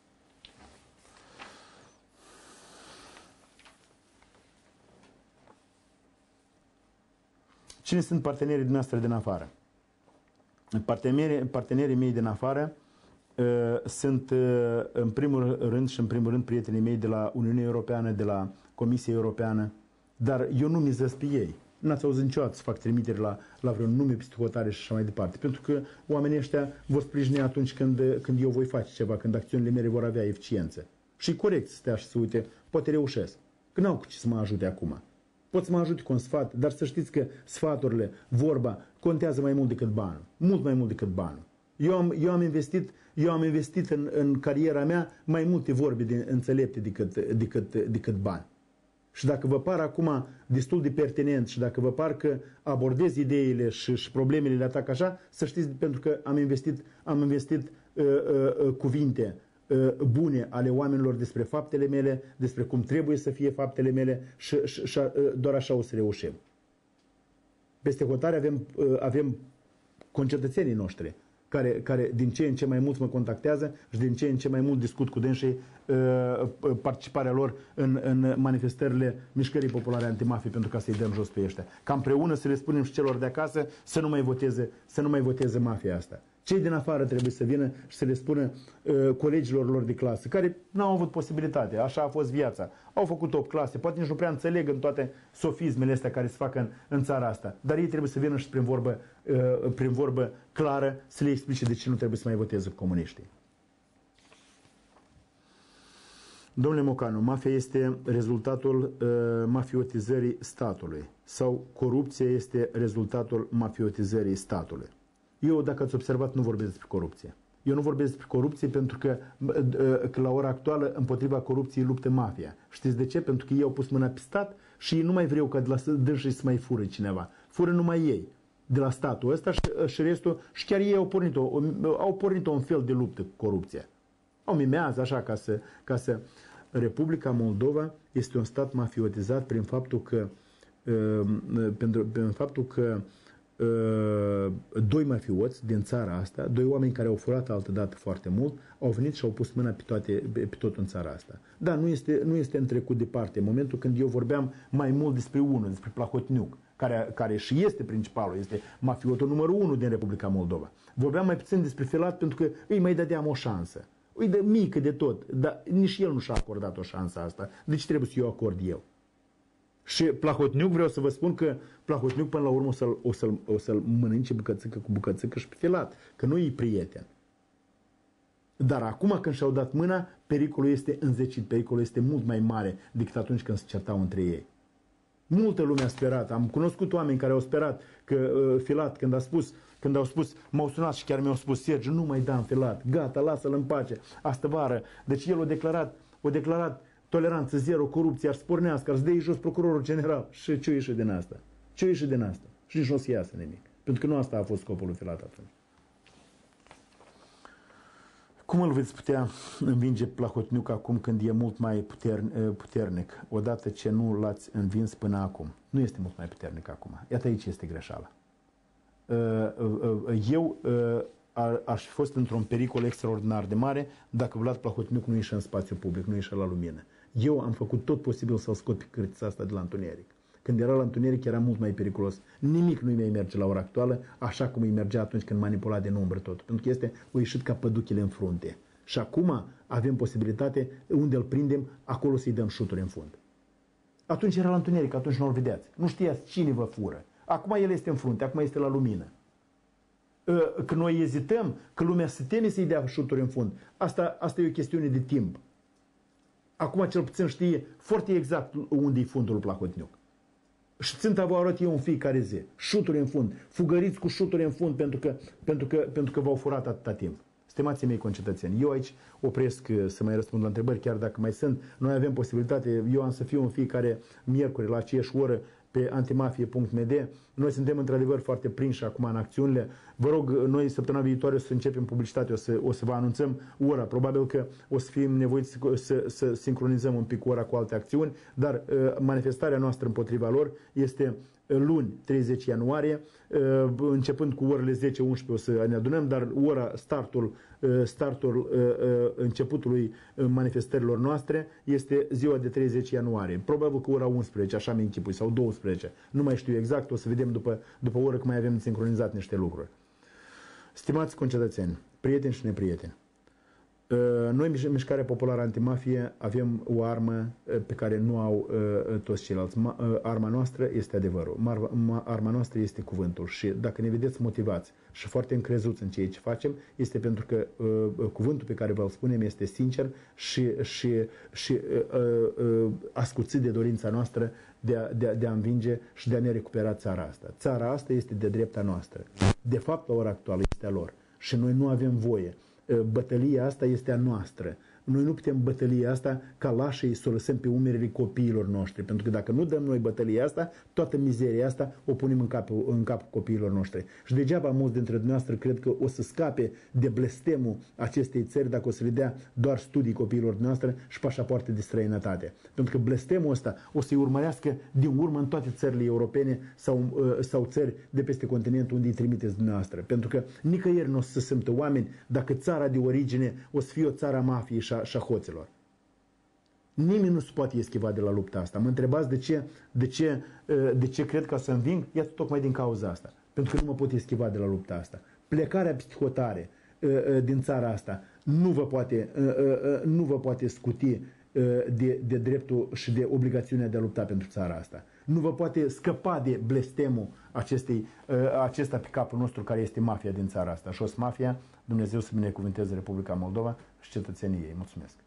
Cine sunt partenerii noastre din afară? Partenerii mei din afară sunt în primul rând prietenii mei de la Uniunea Europeană, de la Comisia Europeană, dar eu nu mizez pe ei. N-ați auzit niciodată să fac trimitere la vreun nume peste hotare și așa mai departe, pentru că oamenii ăștia vor sprijini atunci când eu voi face ceva, când acțiunile mele vor avea eficiență. Și e corect să stea și să uite, poate reușesc, că n-au cu ce să mă ajute acum. Pot să mă ajute cu un sfat, dar să știți că sfaturile, vorba, contează mai mult decât banul. Mult mai mult decât banul. Eu am investit în cariera mea mai multe vorbe înțelepte decât bani. Și dacă vă par acum destul de pertinent și dacă vă par că abordez ideile și problemele le atac așa, să știți, pentru că am investit cuvinte bune ale oamenilor despre faptele mele, despre cum trebuie să fie faptele mele și doar așa o să reușim. Peste hotare avem concetățenii noștri care din ce în ce mai mult mă contactează și din ce în ce mai mult discut cu dânsii participarea lor în manifestările Mișcării Populare Antimafie pentru ca să-i dăm jos pe ăștia. Ca împreună să le spunem și celor de acasă să nu mai voteze mafia asta. Cei din afară trebuie să vină și să le spună colegilor lor de clasă, care n-au avut posibilitate, așa a fost viața. Au făcut 8 clase, poate nici nu prea înțeleg în toate sofismele astea care se fac în țara asta, dar ei trebuie să vină și prin vorbă clară să le explice de ce nu trebuie să mai voteze comuniștii. Domnule Mocanu, mafia este rezultatul mafiotizării statului sau corupția este rezultatul mafiotizării statului. Eu, dacă ați observat, nu vorbesc despre corupție. Eu nu vorbesc despre corupție pentru că la ora actuală împotriva corupției luptă mafia. Știți de ce? Pentru că ei au pus mâna pe stat și ei nu mai vreau ca de la dânsii să mai fură cineva. Fură numai ei de la statul ăsta și restul, și chiar ei au pornit un fel de luptă cu corupția. Au mimează așa ca să Republica Moldova este un stat mafiotizat prin faptul că doi mafioți din țara asta, doi oameni care au furat altădată foarte mult, au venit și au pus mâna pe tot în țara asta. Da, nu este în trecut departe. În momentul când eu vorbeam mai mult despre unul, despre Plahotniuc, care și este principalul, este mafiotul numărul 1 din Republica Moldova. Vorbeam mai puțin despre Filat pentru că îi mai dădeam o șansă. Îi dă mică de tot, dar nici el nu și-a acordat o șansă asta. Deci trebuie să eu acord eu. Și Plahotniuc, vreau să vă spun că Plahotniuc până la urmă o să-l mănânce bucățică cu bucățică și pe Filat, că nu e prieten. Dar acum când și-au dat mâna, pericolul este înzecit, pericolul este mult mai mare decât atunci când se certau între ei. Multă lume a sperat, am cunoscut oameni care au sperat că Filat, când au spus, m-au sunat și chiar mi-au spus, Sergiu, nu mai da în Filat, gata, lasă-l în pace, astă vară. Deci el a declarat toleranță zero, corupție, ar spornească, ar să dea jos procurorul general. Și ce-o ieși din asta? Ce-o ieși din asta? Și nici nu o să iasă nimic. Pentru că nu asta a fost scopul lui Filat atunci. Cum îl veți putea învinge Plahotniuc acum când e mult mai puternic, odată ce nu l-ați învins până acum? Nu este mult mai puternic acum. Iată aici este greșeala. Eu aș fi fost într-un pericol extraordinar de mare dacă Vlad Plahotniuc nu ieșea în spațiu public, nu ieșea la lumină. Eu am făcut tot posibil să-l scot pe cârtița asta de la întuneric. Când era la întuneric era mult mai periculos. Nimic nu-i mai merge la ora actuală așa cum îi mergea atunci când manipula din umbră tot. Pentru că o ieșit ca păduchile în frunte. Și acum avem posibilitate, unde îl prindem, acolo să-i dăm șuturi în fund. Atunci era la întuneric, atunci nu-l vedeați. Nu știați cine vă fură. Acum el este în frunte, acum este la lumină. Că noi ezităm, că lumea se teme să-i dea șuturi în fund. Asta e o chestiune de timp. Acum cel puțin știe foarte exact unde e fundul Plahotniuc. Și ținta vă arăt eu în fiecare zi. Șuturi în fund. Fugăriți cu șuturi în fund pentru că v-au furat atâta timp. Stimații mei concetățeni, eu aici opresc să mai răspund la întrebări, chiar dacă mai sunt. Noi avem posibilitate, eu am să fiu în fiecare miercuri la aceeași oră pe antimafie.md. Noi suntem într-adevăr foarte prinși acum în acțiunile. Vă rog, noi săptămâna viitoare o să începem publicitate, o să vă anunțăm ora. Probabil că o să fim nevoiți să sincronizăm un pic ora cu alte acțiuni, dar manifestarea noastră împotriva lor este luni, 30 ianuarie, începând cu orele 10-11 o să ne adunăm, dar startul începutului manifestărilor noastre este ziua de 30 ianuarie. Probabil că ora 11, așa mi închipui, sau 12. Nu mai știu exact, o să vedem după oră că mai avem sincronizat niște lucruri. Stimați concetățeni, prieteni și neprieteni, noi, Mișcarea Populară Antimafie, avem o armă pe care nu au toți ceilalți. Arma noastră este adevărul. Arma noastră este cuvântul. Și dacă ne vedeți motivați și foarte încrezuți în ceea ce facem, este pentru că cuvântul pe care vă-l spunem este sincer și ascuțit de dorința noastră de a învinge și de a ne recupera țara asta. Țara asta este de drepta noastră. De fapt, la ora actuală este a lor. Și noi nu avem voie. Bătălia asta este a noastră. Noi nu putem bătălia asta ca lașii să o lăsăm pe umerii copiilor noștri. Pentru că dacă nu dăm noi bătălia asta, toată mizeria asta o punem în capul copiilor noștri. Și degeaba mulți dintre dumneavoastră cred că o să scape de blestemul acestei țări dacă o să le dea doar studii copiilor noastre și pașapoarte de străinătate. Pentru că blestemul ăsta o să-i urmărească din urmă în toate țările europene sau țări de peste continent unde îi trimiteți dumneavoastră. Pentru că nicăieri nu o să se simtă oameni dacă țara de origine o să fie o țara mafiei și a hoților. Nimeni nu se poate eschiva de la lupta asta. Mă întrebați de ce cred că o să înving? Iată tocmai din cauza asta. Pentru că nu mă pot eschiva de la lupta asta. Plecarea peste hotare din țara asta nu vă poate scuti de dreptul și de obligațiunea de a lupta pentru țara asta. Nu vă poate scăpa de blestemul acesta pe capul nostru care este mafia din țara asta. Și o mafia, Dumnezeu să binecuvânteze Republica Moldova și cetățenii ei. Mulțumesc!